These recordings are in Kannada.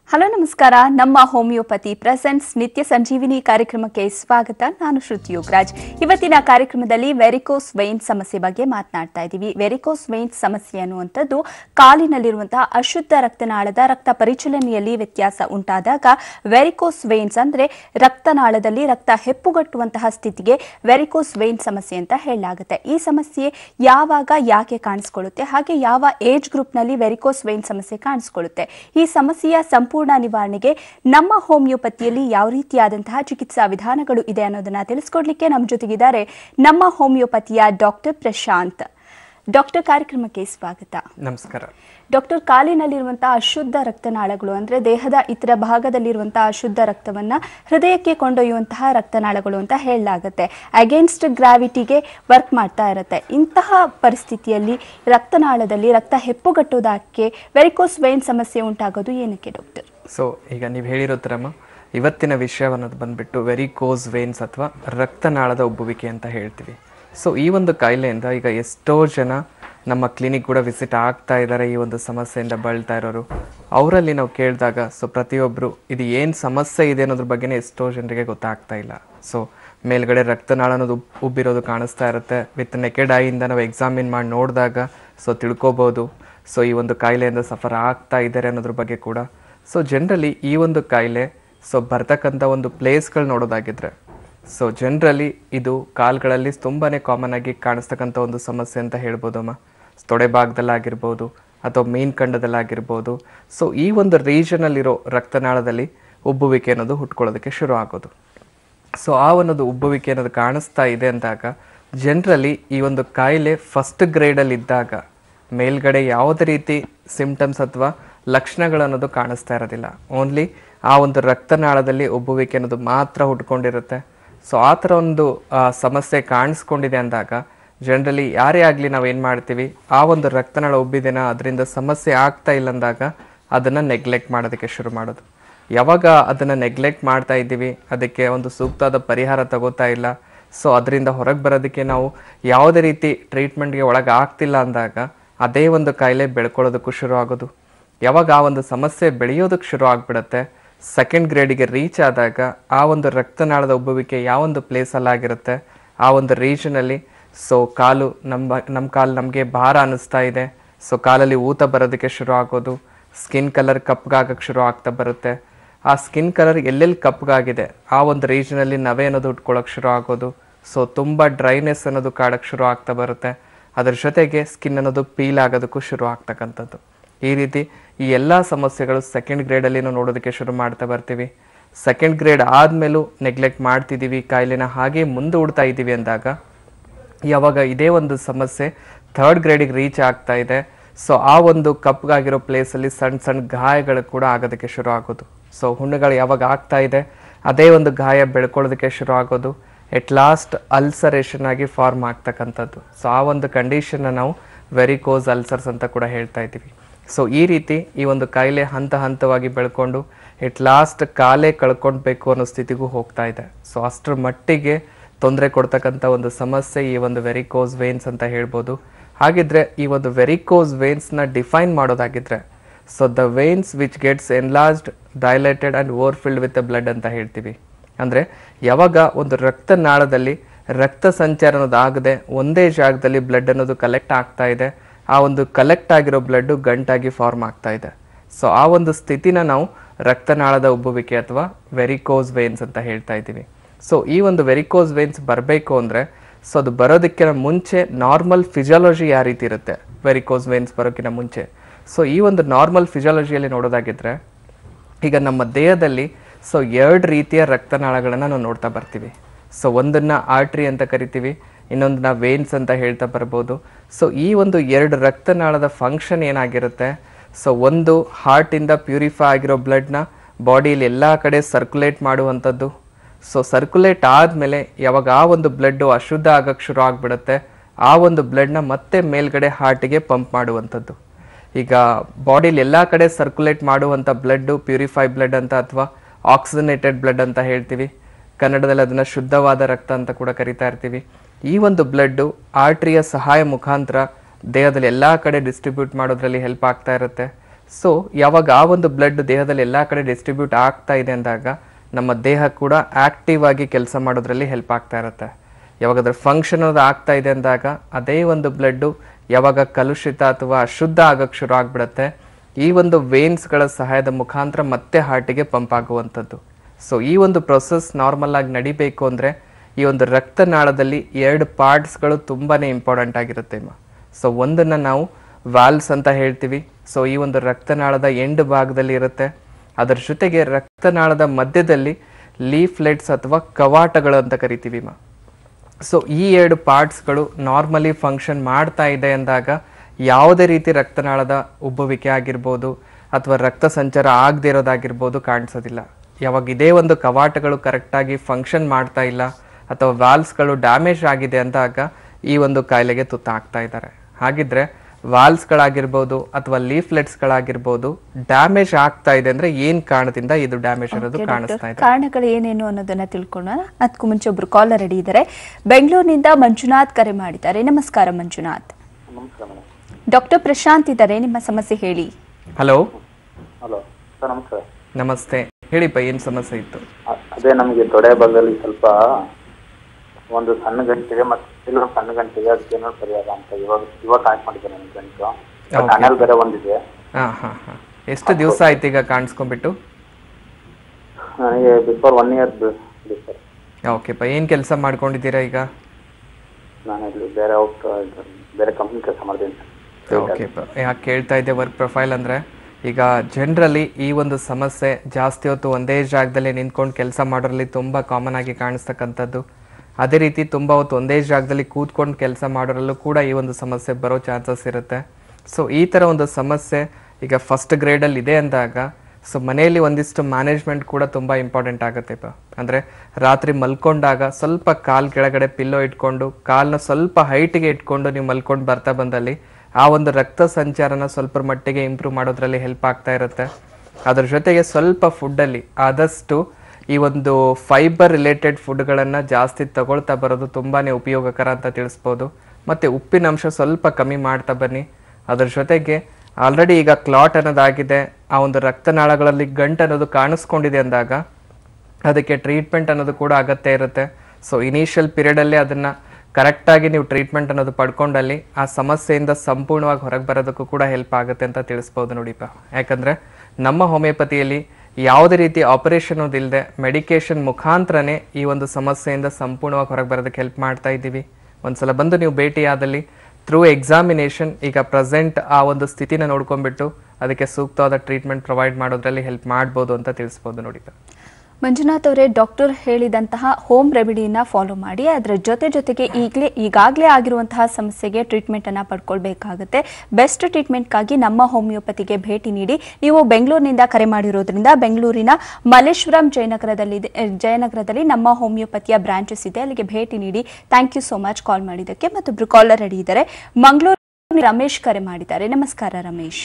ಹಲೋ ನಮಸ್ಕಾರ. ನಮ್ಮ ಹೋಮಿಯೋಪತಿ ಪ್ರೆಸೆಂಟ್ಸ್ ನಿತ್ಯ ಸಂಜೀವಿನಿ ಕಾರ್ಯಕ್ರಮಕ್ಕೆ ಸ್ವಾಗತ. ನಾನು ಶ್ರುತಿ ಯೋಗರಾಜ್. ಇವತ್ತಿನ ಕಾರ್ಯಕ್ರಮದಲ್ಲಿ ವೆರಿಕೋಸ್ ವೈನ್ ಸಮಸ್ಯೆ ಬಗ್ಗೆ ಮಾತನಾಡ್ತಾ ಇದ್ದೀವಿ. ವೆರಿಕೋಸ್ ವೈನ್ ಸಮಸ್ಯೆ ಅನ್ನುವಂಥದ್ದು ಕಾಲಿನಲ್ಲಿರುವಂತಹ ಅಶುದ್ಧ ರಕ್ತನಾಳದ ರಕ್ತ ಪರಿಚಲನೆಯಲ್ಲಿ ವ್ಯತ್ಯಾಸ ಉಂಟಾದಾಗ ವೆರಿಕೋಸ್ ವೈನ್ಸ್ ಅಂದ್ರೆ ರಕ್ತನಾಳದಲ್ಲಿ ರಕ್ತ ಹೆಪ್ಪುಗಟ್ಟುವಂತಹ ಸ್ಥಿತಿಗೆ ವೆರಿಕೋಸ್ ವೈನ್ ಸಮಸ್ಯೆ ಅಂತ ಹೇಳಲಾಗುತ್ತೆ. ಈ ಸಮಸ್ಯೆ ಯಾವಾಗ ಯಾಕೆ ಕಾಣಿಸ್ಕೊಳ್ಳುತ್ತೆ, ಹಾಗೆ ಯಾವ ಏಜ್ ಗ್ರೂಪ್ನಲ್ಲಿ ವೆರಿಕೋಸ್ ವೈನ್ ಸಮಸ್ಯೆ ಕಾಣಿಸ್ಕೊಳ್ಳುತ್ತೆ, ಈ ಸಮಸ್ಯೆಯ ಸಂಪೂರ್ಣ ನಿವಾರಣೆಗೆ ನಮ್ಮ ಹೋಮಿಯೋಪತಿಯಲ್ಲಿ ಯಾವ ರೀತಿಯಾದಂತಹ ಚಿಕಿತ್ಸಾ ವಿಧಾನಗಳು ಇದೆ ಅನ್ನೋದನ್ನ ತಿಳಿಸ್ಕೊಡ್ಲಿಕ್ಕೆ ನಮ್ಮ ಜೊತೆಗಿದ್ದಾರೆ ನಮ್ಮ ಹೋಮಿಯೋಪತಿಯ ಡಾಕ್ಟರ್ ಪ್ರಶಾಂತ್. ಡಾಕ್ಟರ್, ಕಾರ್ಯಕ್ರಮಕ್ಕೆ ಸ್ವಾಗತ. ನಮಸ್ಕಾರ. ಡಾಕ್ಟರ್, ಕಾಲಿನಲ್ಲಿರುವಂತಹ ಅಶುದ್ಧ ರಕ್ತನಾಳಗಳು ಅಂದ್ರೆ ದೇಹದ ಇತರ ಭಾಗದಲ್ಲಿರುವಂತಹ ಅಶುದ್ಧ ರಕ್ತವನ್ನ ಹೃದಯಕ್ಕೆ ಕೊಂಡೊಯ್ಯುವಂತಹ ರಕ್ತನಾಳಗಳು ಅಂತ ಹೇಳಲಾಗುತ್ತೆ. ಅಗೇನ್ಸ್ಟ್ ಗ್ರಾವಿಟಿಗೆ ವರ್ಕ್ ಮಾಡ್ತಾ ಇರುತ್ತೆ. ಇಂತಹ ಪರಿಸ್ಥಿತಿಯಲ್ಲಿ ರಕ್ತನಾಳದಲ್ಲಿ ರಕ್ತ ಹೆಪ್ಪುಗಟ್ಟುವುದಕ್ಕೆ ವೆರಿಕೋಸ್ ವೈನ್ ಸಮಸ್ಯೆ ಉಂಟಾಗೋದು ಏನಕ್ಕೆ ಡಾಕ್ಟರ್? ಸೊ ಈಗ ನೀವು ಹೇಳಿರೋ ಥರಮ್ಮ ಇವತ್ತಿನ ವಿಷಯವನ್ನದು ಬಂದ್ಬಿಟ್ಟು ವೆರಿಕೋಸ್ ವೇನ್ಸ್ ಅಥವಾ ರಕ್ತನಾಳದ ಉಬ್ಬುವಿಕೆ ಅಂತ ಹೇಳ್ತೀವಿ. ಸೊ ಈ ಒಂದು ಕಾಯಿಲೆಯಿಂದ ಈಗ ಎಷ್ಟೋ ಜನ ನಮ್ಮ ಕ್ಲಿನಿಕ್ ಕೂಡ ವಿಸಿಟ್ ಆಗ್ತಾ ಇದ್ದಾರೆ. ಈ ಒಂದು ಸಮಸ್ಯೆಯಿಂದ ಬಳಲ್ತಾ ಇರೋರು ಅವರಲ್ಲಿ ನಾವು ಕೇಳಿದಾಗ ಸೊ ಪ್ರತಿಯೊಬ್ಬರು ಇದು ಏನು ಸಮಸ್ಯೆ ಇದೆ ಅನ್ನೋದ್ರ ಬಗ್ಗೆನೇ ಎಷ್ಟೋ ಜನರಿಗೆ ಗೊತ್ತಾಗ್ತಾ ಇಲ್ಲ. ಸೊ ಮೇಲ್ಗಡೆ ರಕ್ತನಾಳ ಅನ್ನೋದು ಉಬ್ಬಿರೋದು ಕಾಣಿಸ್ತಾ ಇರುತ್ತೆ. ವಿತ್ ನೆಕೆಡ್ ಐಯಿಂದ ನಾವು ಎಕ್ಸಾಮಿನ್ ಮಾಡಿ ನೋಡಿದಾಗ ಸೊ ತಿಳ್ಕೊಬೋದು ಸೊ ಈ ಒಂದು ಕಾಯಿಲೆಯಿಂದ ಸಫರ್ ಆಗ್ತಾ ಇದ್ದಾರೆ ಅನ್ನೋದ್ರ ಬಗ್ಗೆ ಕೂಡ. ಸೊ ಜನರಲಿ ಈ ಒಂದು ಕಾಯಿಲೆ ಸೊ ಬರ್ತಕ್ಕಂಥ ಒಂದು ಪ್ಲೇಸ್ಗಳು ನೋಡೋದಾಗಿದ್ರೆ ಸೊ ಜನರಲಿ ಇದು ಕಾಲುಗಳಲ್ಲಿ ತುಂಬಾ ಕಾಮನ್ ಆಗಿ ಕಾಣಿಸ್ತಕ್ಕಂಥ ಒಂದು ಸಮಸ್ಯೆ ಅಂತ ಹೇಳ್ಬೋದು ಅಮ್ಮ. ತೊಡೆ ಭಾಗದಲ್ಲಾಗಿರ್ಬೋದು ಅಥವಾ ಮೀನ್ಖಂಡದಲ್ಲಾಗಿರ್ಬೋದು. ಸೊ ಈ ಒಂದು ರೀಜನಲ್ಲಿರೋ ರಕ್ತನಾಳದಲ್ಲಿ ಉಬ್ಬುವಿಕೆ ಅನ್ನೋದು ಹುಟ್ಕೊಳ್ಳೋದಕ್ಕೆ ಶುರು ಆಗೋದು. ಸೊ ಆ ಒಂದು ಉಬ್ಬುವಿಕೆ ಅನ್ನೋದು ಕಾಣಿಸ್ತಾ ಇದೆ ಅಂದಾಗ ಜನರಲಿ ಈ ಒಂದು ಕಾಯಿಲೆ ಫಸ್ಟ್ ಗ್ರೇಡಲ್ಲಿ ಇದ್ದಾಗ ಮೇಲ್ಗಡೆ ಯಾವುದೇ ರೀತಿ ಸಿಂಪ್ಟಮ್ಸ್ ಅಥವಾ ಲಕ್ಷಣಗಳನ್ನೋದು ಕಾಣಿಸ್ತಾ ಇರೋದಿಲ್ಲ. ಓನ್ಲಿ ಆ ಒಂದು ರಕ್ತನಾಳದಲ್ಲಿ ಉಬ್ಬುವಿಕೆ ಅನ್ನೋದು ಮಾತ್ರ ಹುಟ್ಕೊಂಡಿರುತ್ತೆ. ಸೊ ಆ ಥರ ಒಂದು ಸಮಸ್ಯೆ ಕಾಣಿಸ್ಕೊಂಡಿದೆ ಅಂದಾಗ ಜನರಲಿ ಯಾರೇ ಆಗಲಿ ನಾವೇನು ಮಾಡ್ತೀವಿ, ಆ ಒಂದು ರಕ್ತನಾಳ ಉಬ್ಬಿದೆನಾ ಅದರಿಂದ ಸಮಸ್ಯೆ ಆಗ್ತಾ ಇಲ್ಲ ಅಂದಾಗ ಅದನ್ನು ನೆಗ್ಲೆಕ್ಟ್ ಮಾಡೋದಕ್ಕೆ ಶುರು ಮಾಡೋದು. ಯಾವಾಗ ಅದನ್ನು ನೆಗ್ಲೆಕ್ಟ್ ಮಾಡ್ತಾ ಇದ್ದೀವಿ, ಅದಕ್ಕೆ ಒಂದು ಸೂಕ್ತವಾದ ಪರಿಹಾರ ತಗೋತಾ ಇಲ್ಲ, ಸೊ ಅದರಿಂದ ಹೊರಗೆ ಬರೋದಕ್ಕೆ ನಾವು ಯಾವುದೇ ರೀತಿ ಟ್ರೀಟ್ಮೆಂಟ್ಗೆ ಒಳಗೆ ಆಗ್ತಿಲ್ಲ ಅಂದಾಗ ಅದೇ ಒಂದು ಕಾಯಿಲೆ ಬೆಳ್ಕೊಳ್ಳೋದಕ್ಕೂ ಶುರು ಆಗೋದು. ಯಾವಾಗ ಆ ಒಂದು ಸಮಸ್ಯೆ ಬೆಳೆಯೋದಕ್ಕೆ ಶುರು ಆಗಿಬಿಡುತ್ತೆ, ಸೆಕೆಂಡ್ ಗ್ರೇಡಿಗೆ ರೀಚ್ ಆದಾಗ ಆ ಒಂದು ರಕ್ತನಾಳದ ಉಬ್ಬುವಿಕೆ ಯಾವೊಂದು ಪ್ಲೇಸಲ್ಲಾಗಿರುತ್ತೆ ಆ ಒಂದು ರೀಜನಲ್ಲಿ ಸೊ ಕಾಲು ನಮ್ಮ ಕಾಲು ನಮಗೆ ಭಾರ ಅನ್ನಿಸ್ತಾ ಇದೆ, ಸೊ ಕಾಲಲ್ಲಿ ಊತ ಬರೋದಕ್ಕೆ ಶುರು ಆಗೋದು, ಸ್ಕಿನ್ ಕಲರ್ ಕಪ್ಪಗಾಗಕ್ಕೆ ಶುರು ಆಗ್ತಾ ಬರುತ್ತೆ. ಆ ಸ್ಕಿನ್ ಕಲರ್ ಎಲ್ಲೆಲ್ಲಿ ಕಪ್ಪಗಾಗಿದೆ ಆ ಒಂದು ರೀಜನಲ್ಲಿ ನವೆ ಅನ್ನೋದು ಉಟ್ಕೊಳ್ಳೋಕೆ ಶುರು ಆಗೋದು. ಸೊ ತುಂಬ ಡ್ರೈನೆಸ್ ಅನ್ನೋದು ಕಾಡಕ್ಕೆ ಶುರು ಆಗ್ತಾ ಬರುತ್ತೆ. ಅದ್ರ ಜೊತೆಗೆ ಸ್ಕಿನ್ ಅನ್ನೋದು ಪೀಲ್ ಆಗೋದಕ್ಕೂ ಶುರು ಆಗ್ತಕ್ಕಂಥದ್ದು. ಈ ರೀತಿ ಈ ಎಲ್ಲ ಸಮಸ್ಯೆಗಳು ಸೆಕೆಂಡ್ ಗ್ರೇಡಲ್ಲಿ ನಾವು ನೋಡೋದಕ್ಕೆ ಶುರು ಮಾಡ್ತಾ ಬರ್ತೀವಿ. ಸೆಕೆಂಡ್ ಗ್ರೇಡ್ ಆದಮೇಲೂ ನೆಗ್ಲೆಕ್ಟ್ ಮಾಡ್ತಿದ್ದೀವಿ, ಕಾಯಿಲೆನ ಹಾಗೆ ಮುಂದೂಡ್ತಾ ಇದ್ದೀವಿ ಅಂದಾಗ ಯಾವಾಗ ಇದೇ ಒಂದು ಸಮಸ್ಯೆ ಥರ್ಡ್ ಗ್ರೇಡಿಗೆ ರೀಚ್ ಆಗ್ತಾ ಇದೆ, ಸೊ ಆ ಒಂದು ಕಪ್ಪಗಾಗಿರೋ ಪ್ಲೇಸಲ್ಲಿ ಸಣ್ಣ ಸಣ್ಣ ಗಾಯಗಳು ಕೂಡ ಆಗೋದಕ್ಕೆ ಶುರು ಆಗೋದು. ಸೊ ಹುಣ್ಣುಗಳು ಯಾವಾಗ ಆಗ್ತಾ ಇದೆ ಅದೇ ಒಂದು ಗಾಯ ಬೆಳ್ಕೊಳ್ಳೋದಕ್ಕೆ ಶುರು ಆಗೋದು. ಎಟ್ ಲಾಸ್ಟ್ ಅಲ್ಸರೇಷನ್ ಆಗಿ ಫಾರ್ಮ್ ಆಗ್ತಕ್ಕಂಥದ್ದು. ಸೊ ಆ ಒಂದು ಕಂಡೀಷನ್ನ ನಾವು ವೆರಿಕೋಸ್ ಅಲ್ಸರ್ಸ್ ಅಂತ ಕೂಡ ಹೇಳ್ತಾ ಇದ್ದೀವಿ. ಸೊ ಈ ರೀತಿ ಈ ಒಂದು ಕಾಯಿಲೆ ಹಂತ ಹಂತವಾಗಿ ಬೆಳ್ಕೊಂಡು ಎಟ್ ಲಾಸ್ಟ್ ಕಾಲೇ ಕಳ್ಕೊಳ್ಬೇಕು ಅನ್ನೋ ಸ್ಥಿತಿಗೂ ಹೋಗ್ತಾ ಇದೆ. ಸೊ ಅಷ್ಟರ ಮಟ್ಟಿಗೆ ತೊಂದರೆ ಕೊಡ್ತಕ್ಕಂಥ ಒಂದು ಸಮಸ್ಯೆ ಈ ಒಂದು ವೆರಿಕೋಸ್ ವೇನ್ಸ್ ಅಂತ ಹೇಳ್ಬೋದು. ಹಾಗಿದ್ರೆ ಈ ಒಂದು ವೆರಿಕೋಸ್ ವೇನ್ಸ್ನ ಡಿಫೈನ್ ಮಾಡೋದಾಗಿದ್ರೆ so the veins which gets enlarged, dilated and overfilled with the blood ಅಂತ ಹೇಳ್ತೀವಿ. ಅಂದರೆ ಯಾವಾಗ ಒಂದು ರಕ್ತನಾಳದಲ್ಲಿ ರಕ್ತ ಸಂಚಾರ ಅನ್ನೋದು ಆಗದೆ ಒಂದೇ ಜಾಗದಲ್ಲಿ ಬ್ಲಡ್ ಅನ್ನೋದು ಕಲೆಕ್ಟ್ ಆಗ್ತಾ ಇದೆ, ಆ ಒಂದು ಕಲೆಕ್ಟ್ ಆಗಿರೋ ಬ್ಲಡ್ಡು ಗಂಟಾಗಿ ಫಾರ್ಮ್ ಆಗ್ತಾ ಇದೆ. ಸೊ ಆ ಒಂದು ಸ್ಥಿತಿನ ನಾವು ರಕ್ತನಾಳದ ಉಬ್ಬುವಿಕೆ ಅಥವಾ ವೆರಿಕೋಸ್ ವೇನ್ಸ್ ಅಂತ ಹೇಳ್ತಾ ಇದ್ದೀವಿ. ಸೊ ಈ ಒಂದು ವೆರಿಕೋಸ್ ವೇನ್ಸ್ ಬರಬೇಕು ಅಂದರೆ ಸೊ ಅದು ಬರೋದಕ್ಕಿಂತ ಮುಂಚೆ ನಾರ್ಮಲ್ ಫಿಸಿಯಾಲಜಿ ಯಾವ ರೀತಿ ಇರುತ್ತೆ ವೆರಿಕೋಸ್ ವೇನ್ಸ್ ಬರೋಕ್ಕಿಂತ ಮುಂಚೆ. ಸೊ ಈ ಒಂದು ನಾರ್ಮಲ್ ಫಿಸಿಯಾಲಜಿಯಲ್ಲಿ ನೋಡೋದಾಗಿದ್ರೆ ಈಗ ನಮ್ಮ ದೇಹದಲ್ಲಿ ಸೊ 2 ರೀತಿಯ ರಕ್ತನಾಳಗಳನ್ನು ನಾವು ನೋಡ್ತಾ ಬರ್ತೀವಿ. ಸೊ ಒಂದನ್ನು ಆರ್ಟ್ರಿ ಅಂತ ಕರಿತೀವಿ, ಇನ್ನೊಂದನ್ನ ವೇನ್ಸ್ ಅಂತ ಹೇಳ್ತಾ ಬರ್ಬೋದು. ಸೊ ಈ ಒಂದು 2 ರಕ್ತನಾಳದ ಫಂಕ್ಷನ್ ಏನಾಗಿರುತ್ತೆ, ಸೊ ಒಂದು ಹಾರ್ಟಿಂದ ಪ್ಯೂರಿಫೈ ಆಗಿರೋ ಬ್ಲಡ್ನ ಬಾಡಿಯಲ್ಲಿ ಎಲ್ಲ ಕಡೆ ಸರ್ಕ್ಯುಲೇಟ್ ಮಾಡುವಂಥದ್ದು. ಸೊ ಸರ್ಕ್ಯುಲೇಟ್ ಆದಮೇಲೆ ಯಾವಾಗ ಆ ಒಂದು ಬ್ಲಡ್ಡು ಅಶುದ್ಧ ಆಗೋಕ್ಕೆ ಶುರು ಆಗಿಬಿಡುತ್ತೆ, ಆ ಒಂದು ಬ್ಲಡ್ನ ಮತ್ತೆ ಮೇಲ್ಗಡೆ ಹಾರ್ಟಿಗೆ ಪಂಪ್ ಮಾಡುವಂಥದ್ದು. ಈಗ ಬಾಡಿಯಲ್ಲಿ ಎಲ್ಲ ಕಡೆ ಸರ್ಕ್ಯುಲೇಟ್ ಮಾಡುವಂಥ ಬ್ಲಡ್ಡು ಪ್ಯೂರಿಫೈ ಬ್ಲಡ್ ಅಂತ ಅಥವಾ ಆಕ್ಸಿಜನೇಟೆಡ್ ಬ್ಲಡ್ ಅಂತ ಹೇಳ್ತೀವಿ. ಕನ್ನಡದಲ್ಲಿ ಅದನ್ನು ಶುದ್ಧವಾದ ರಕ್ತ ಅಂತ ಕೂಡ ಕರಿತಾ ಇರ್ತೀವಿ. ಈ ಒಂದು ಬ್ಲಡ್ಡು ಆರ್ಟ್ರಿಯ ಸಹಾಯ ಮುಖಾಂತರ ದೇಹದಲ್ಲಿ ಎಲ್ಲ ಕಡೆ ಡಿಸ್ಟ್ರಿಬ್ಯೂಟ್ ಮಾಡೋದ್ರಲ್ಲಿ ಹೆಲ್ಪ್ ಆಗ್ತಾ ಇರುತ್ತೆ. ಸೊ ಯಾವಾಗ ಆ ಒಂದು ಬ್ಲಡ್ ದೇಹದಲ್ಲಿ ಎಲ್ಲ ಕಡೆ ಡಿಸ್ಟ್ರಿಬ್ಯೂಟ್ ಆಗ್ತಾ ಇದೆ ಅಂದಾಗ ನಮ್ಮ ದೇಹ ಕೂಡ ಆಕ್ಟಿವ್ ಆಗಿ ಕೆಲಸ ಮಾಡೋದ್ರಲ್ಲಿ ಹೆಲ್ಪ್ ಆಗ್ತಾ ಇರುತ್ತೆ. ಯಾವಾಗ ಅದ್ರ ಫಂಕ್ಷನ್ ಅದು ಆಗ್ತಾ ಇದೆ ಅಂದಾಗ ಅದೇ ಒಂದು ಬ್ಲಡ್ಡು ಯಾವಾಗ ಕಲುಷಿತ ಅಥವಾ ಅಶುದ್ಧ ಆಗಕ್ಕೆ ಶುರು ಆಗ್ಬಿಡುತ್ತೆ, ಈ ಒಂದು ವೇನ್ಸ್ಗಳ ಸಹಾಯದ ಮುಖಾಂತರ ಮತ್ತೆ ಹಾರ್ಟಿಗೆ ಪಂಪ್ ಆಗುವಂಥದ್ದು. ಸೊ ಈ ಒಂದು ಪ್ರೊಸೆಸ್ ನಾರ್ಮಲ್ ಆಗಿ ನಡಿಬೇಕು ಅಂದರೆ ಈ ಒಂದು ರಕ್ತನಾಳದಲ್ಲಿ 2 ಪಾರ್ಟ್ಸ್ಗಳು ತುಂಬಾ ಇಂಪಾರ್ಟೆಂಟ್ ಆಗಿರುತ್ತೆ. ಸೊ ಒಂದನ್ನು ನಾವು ವಾಲ್ವ್ಸ್ ಅಂತ ಹೇಳ್ತೀವಿ. ಸೊ ಈ ಒಂದು ರಕ್ತನಾಳದ ಎಂಡ್ ಭಾಗದಲ್ಲಿ ಇರುತ್ತೆ. ಅದರ ಜೊತೆಗೆ ರಕ್ತನಾಳದ ಮಧ್ಯದಲ್ಲಿ ಲೀಫ್ಲೆಟ್ಸ್ ಅಥವಾ ಕವಾಟಗಳು ಅಂತ ಕರಿತೀವಿ. ಸೊ ಈ 2 ಪಾರ್ಟ್ಸ್ಗಳು ನಾರ್ಮಲಿ ಫಂಕ್ಷನ್ ಮಾಡ್ತಾ ಇದೆ ಅಂದಾಗ ಯಾವುದೇ ರೀತಿ ರಕ್ತನಾಳದ ಉಬ್ಬುವಿಕೆ ಆಗಿರ್ಬೋದು ಅಥವಾ ರಕ್ತ ಸಂಚಾರ ಆಗದೇ ಇರೋದಾಗಿರ್ಬೋದು ಕಾಣಿಸೋದಿಲ್ಲ. ಯಾವಾಗ ಇದೇ ಒಂದು ಕವಾಟಗಳು ಕರೆಕ್ಟಾಗಿ ಫಂಕ್ಷನ್ ಮಾಡ್ತಾ ಇಲ್ಲ ಅಥವಾ ವಾಲ್ವ್ಸ್ಗಳು ಡ್ಯಾಮೇಜ್ ಆಗಿದೆ ಅಂದಾಗ ಈ ಒಂದು ಕಾಯಿಲೆಗೆ ತುತ್ತಾಗ್ತಾ ಇದ್ದಾರೆ. ಹಾಗಿದ್ರೆ ವಾಲ್ವ್ಸ್ಗಳಾಗಿರ್ಬೋದು ಅಥವಾ ಲೀಫ್ಲೆಟ್ಸ್ಗಳಾಗಿರ್ಬೋದು ಡ್ಯಾಮೇಜ್ ಆಗ್ತಾ ಇದೆ ಅಂದ್ರೆ ಏನ್ ಕಾರಣದಿಂದ ಇದು ಡ್ಯಾಮೇಜ್ ಇರೋದು ಕಾಣಿಸ್ತಾ ಇದೆ? ಕಾರಣಗಳು ಏನೇನು ಅನ್ನೋದನ್ನ ತಿಳ್ಕೊಳ್ಳೋಣ. ಅದಕ್ಕೂ ಮುಂಚೆ ಒಬ್ರು ಕಾಲರ್ ರೆಡಿ ಇದ್ದಾರೆ. ಬೆಂಗಳೂರಿನಿಂದ ಮಂಜುನಾಥ್ ಕರೆ ಮಾಡಿದ್ದಾರೆ. ನಮಸ್ಕಾರ ಮಂಜುನಾಥ್. ಡಾಕ್ಟರ್ ಪ್ರಶಾಂತ್ ಇದ್ದಾರೆ, ನಿಮ್ಮ ಸಮಸ್ಯೆ ಹೇಳಿ. ಹಲೋ. ಹಲೋ ಸರ್, ನಮಸ್ಕಾರ. ನಮಸ್ತೆ, ಹೇಳಿಪ್ಪ, ಏನ್ ಸಮಸ್ಯೆ ಇತ್ತು? ಅದೇ ನಮಗೆ ತೊಡೆ ಭಾಗದಲ್ಲಿ ಸ್ವಲ್ಪ ಒಂದು ಸಣ್ಣ ಗಂಟಿಗೆ ಮತ್ತೆ ಕೆಲವು ಸಣ್ಣ ಗಂಟಿಗೆ ಅದಕ್ಕೆ ಏನೋ ಪರಿಹಾರ ಅಂತ ಇವಾಗ ಕಾಣ್ ಮಾಡಿದ್ದೇನೆ. ನನ್ನ ಗಂಟು ಟನಲ್ ಬೇರೆ ಒಂದಿದೆ. ಎಷ್ಟು ದಿವಸ ಆಯ್ತು ಈಗ ಕಾಣಿಸ್ಕೊಂಡ್ಬಿಟ್ಟು? ನನಗೆ ಬಿಫೋರ್ 1 ಇಯರ್ ಸರ್. ಓಕೆಪ್ಪ, ಏನ್ ಕೆಲಸ ಮಾಡ್ಕೊಂಡಿದ್ದೀರಾ ಈಗ? ನಾನು ಇಲ್ಲಿ ಬೇರೆ ಕಂಪ್ನಿ ಕೆಲಸ ಮಾಡ್ತೀನಿ ಸರ್. ಓಕೆಪ್ಪ, ಯಾಕೆ ಕೇಳ್ತಾ ಇದ್ದೆ ವರ್ಕ್ ಪ್ರೊಫೈಲ್ ಅಂದರೆ ಈಗ ಜನರಲಿ ಈ ಒಂದು ಸಮಸ್ಯೆ ಜಾಸ್ತಿ ಹೊತ್ತು ಒಂದೇ ಜಾಗದಲ್ಲಿ ನಿಂತ್ಕೊಂಡು ಕೆಲಸ ಮಾಡೋರಲ್ಲಿ ತುಂಬ ಕಾಮನ್ ಆಗಿ ಕಾಣಿಸ್ತಕ್ಕಂಥದ್ದು. ಅದೇ ರೀತಿ ತುಂಬ ಹೊತ್ತು ಒಂದೇ ಜಾಗದಲ್ಲಿ ಕೂತ್ಕೊಂಡು ಕೆಲಸ ಮಾಡೋರಲ್ಲೂ ಕೂಡ ಈ ಒಂದು ಸಮಸ್ಯೆ ಬರೋ ಚಾನ್ಸಸ್ ಇರುತ್ತೆ. ಸೊ ಈ ಥರ ಒಂದು ಸಮಸ್ಯೆ ಈಗ ಫಸ್ಟ್ ಗ್ರೇಡಲ್ಲಿ ಇದೆ ಅಂದಾಗ ಸೊ ಮನೆಯಲ್ಲಿ ಒಂದಿಷ್ಟು ಮ್ಯಾನೇಜ್ಮೆಂಟ್ ಕೂಡ ತುಂಬ ಇಂಪಾರ್ಟೆಂಟ್ ಆಗುತ್ತೆಪ್ಪ. ಅಂದರೆ ರಾತ್ರಿ ಮಲ್ಕೊಂಡಾಗ ಸ್ವಲ್ಪ ಕಾಲು ಕೆಳಗಡೆ ಪಿಲ್ಲೋ ಇಟ್ಕೊಂಡು ಕಾಲನ್ನ ಸ್ವಲ್ಪ ಹೈಟಿಗೆ ಇಟ್ಕೊಂಡು ನೀವು ಮಲ್ಕೊಂಡು ಬರ್ತಾ ಬಂದಲ್ಲಿ ಆ ಒಂದು ರಕ್ತ ಸಂಚಾರನ ಸ್ವಲ್ಪ ಮಟ್ಟಿಗೆ ಇಂಪ್ರೂವ್ ಮಾಡೋದ್ರಲ್ಲಿ ಹೆಲ್ಪ್ ಆಗ್ತಾ ಇರುತ್ತೆ. ಅದ್ರ ಜೊತೆಗೆ ಸ್ವಲ್ಪ ಫುಡ್ಡಲ್ಲಿ ಆದಷ್ಟು ಈ ಒಂದು ಫೈಬರ್ ರಿಲೇಟೆಡ್ ಫುಡ್ಗಳನ್ನು ಜಾಸ್ತಿ ತಗೊಳ್ತಾ ಬರೋದು ತುಂಬಾ ಉಪಯೋಗಕರ ಅಂತ ತಿಳಿಸ್ಬೋದು. ಮತ್ತು ಉಪ್ಪಿನ ಅಂಶ ಸ್ವಲ್ಪ ಕಮ್ಮಿ ಮಾಡ್ತಾ ಬನ್ನಿ. ಅದ್ರ ಜೊತೆಗೆ ಆಲ್ರೆಡಿ ಈಗ ಕ್ಲಾಟ್ ಅನ್ನೋದಾಗಿದೆ, ಆ ಒಂದು ರಕ್ತನಾಳಗಳಲ್ಲಿ ಗಂಟು ಅನ್ನೋದು ಕಾಣಿಸ್ಕೊಂಡಿದೆ ಅಂದಾಗ ಅದಕ್ಕೆ ಟ್ರೀಟ್ಮೆಂಟ್ ಅನ್ನೋದು ಕೂಡ ಅಗತ್ಯ ಇರುತ್ತೆ. ಸೊ ಇನಿಷಿಯಲ್ ಪೀರಿಯಡಲ್ಲೇ ಅದನ್ನು ಕರೆಕ್ಟಾಗಿ ನೀವು ಟ್ರೀಟ್ಮೆಂಟ್ ಅನ್ನೋದು ಪಡ್ಕೊಂಡಲ್ಲಿ ಆ ಸಮಸ್ಯೆಯಿಂದ ಸಂಪೂರ್ಣವಾಗಿ ಹೊರಗೆ ಬರೋದಕ್ಕೂ ಕೂಡ ಹೆಲ್ಪ್ ಆಗುತ್ತೆ ಅಂತ ತಿಳಿಸ್ಬೋದು ನೋಡಿಪ್ಪ. ಯಾಕಂದರೆ ನಮ್ಮ ಹೋಮಿಯೋಪತಿಯಲ್ಲಿ ಯಾವುದೇ ರೀತಿ ಆಪರೇಷನ್ ಇಲ್ಲದೆ ಮೆಡಿಕೇಶನ್ ಮುಖಾಂತರನೇ ಈ ಒಂದು ಸಮಸ್ಯೆಯಿಂದ ಸಂಪೂರ್ಣವಾಗಿ ಹೊರಗೆ ಬರೋದಕ್ಕೆ ಹೆಲ್ಪ್ ಮಾಡ್ತಾ ಇದ್ದೀವಿ. ಒಂದ್ಸಲ ಬಂದು ನೀವು ಭೇಟಿಯಾದಲ್ಲಿ ಥ್ರೂ ಎಕ್ಸಾಮಿನೇಷನ್ ಈಗ ಪ್ರೆಸೆಂಟ್ ಆ ಒಂದು ಸ್ಥಿತಿನ ನೋಡ್ಕೊಂಡ್ಬಿಟ್ಟು ಅದಕ್ಕೆ ಸೂಕ್ತವಾದ ಟ್ರೀಟ್ಮೆಂಟ್ ಪ್ರೊವೈಡ್ ಮಾಡೋದ್ರಲ್ಲಿ ಹೆಲ್ಪ್ ಮಾಡ್ಬೋದು ಅಂತ ತಿಳಿಸ್ಬೋದು ನೋಡಿಪ್ಪ. ಮಂಜುನಾಥ್ ಅವರೇ, ಡಾಕ್ಟರ್ ಹೇಳಿದಂತಹ ಹೋಮ್ ರೆಮಿಡಿನ ಫಾಲೋ ಮಾಡಿ. ಅದರ ಜೊತೆಗೆ ಈಗಾಗಲೇ ಆಗಿರುವಂತಹ ಸಮಸ್ಯೆಗೆ ಟ್ರೀಟ್ಮೆಂಟನ್ನು ಪಡ್ಕೊಳ್ಬೇಕಾಗುತ್ತೆ. ಬೆಸ್ಟ್ ಟ್ರೀಟ್ಮೆಂಟ್ಗಾಗಿ ನಮ್ಮ ಹೋಮಿಯೋಪತಿಗೆ ಭೇಟಿ ನೀಡಿ. ನೀವು ಬೆಂಗಳೂರಿನಿಂದ ಕರೆ ಮಾಡಿರೋದ್ರಿಂದ ಬೆಂಗಳೂರಿನ ಮಲ್ಲೇಶ್ವರಂ ಜಯನಗರದಲ್ಲಿ ನಮ್ಮ ಹೋಮಿಯೋಪತಿಯ ಬ್ರಾಂಚಸ್ ಇದೆ, ಅಲ್ಲಿಗೆ ಭೇಟಿ ನೀಡಿ. Thank you so much call ಮಾಡಿದ್ದಕ್ಕೆ. ಮತ್ತೊಬ್ರು ಕಾಲರ್ ರೆಡಿ ಇದ್ದಾರೆ. ಮಂಗಳೂರು ರಮೇಶ್ ಕರೆ ಮಾಡಿದ್ದಾರೆ. ನಮಸ್ಕಾರ ರಮೇಶ್.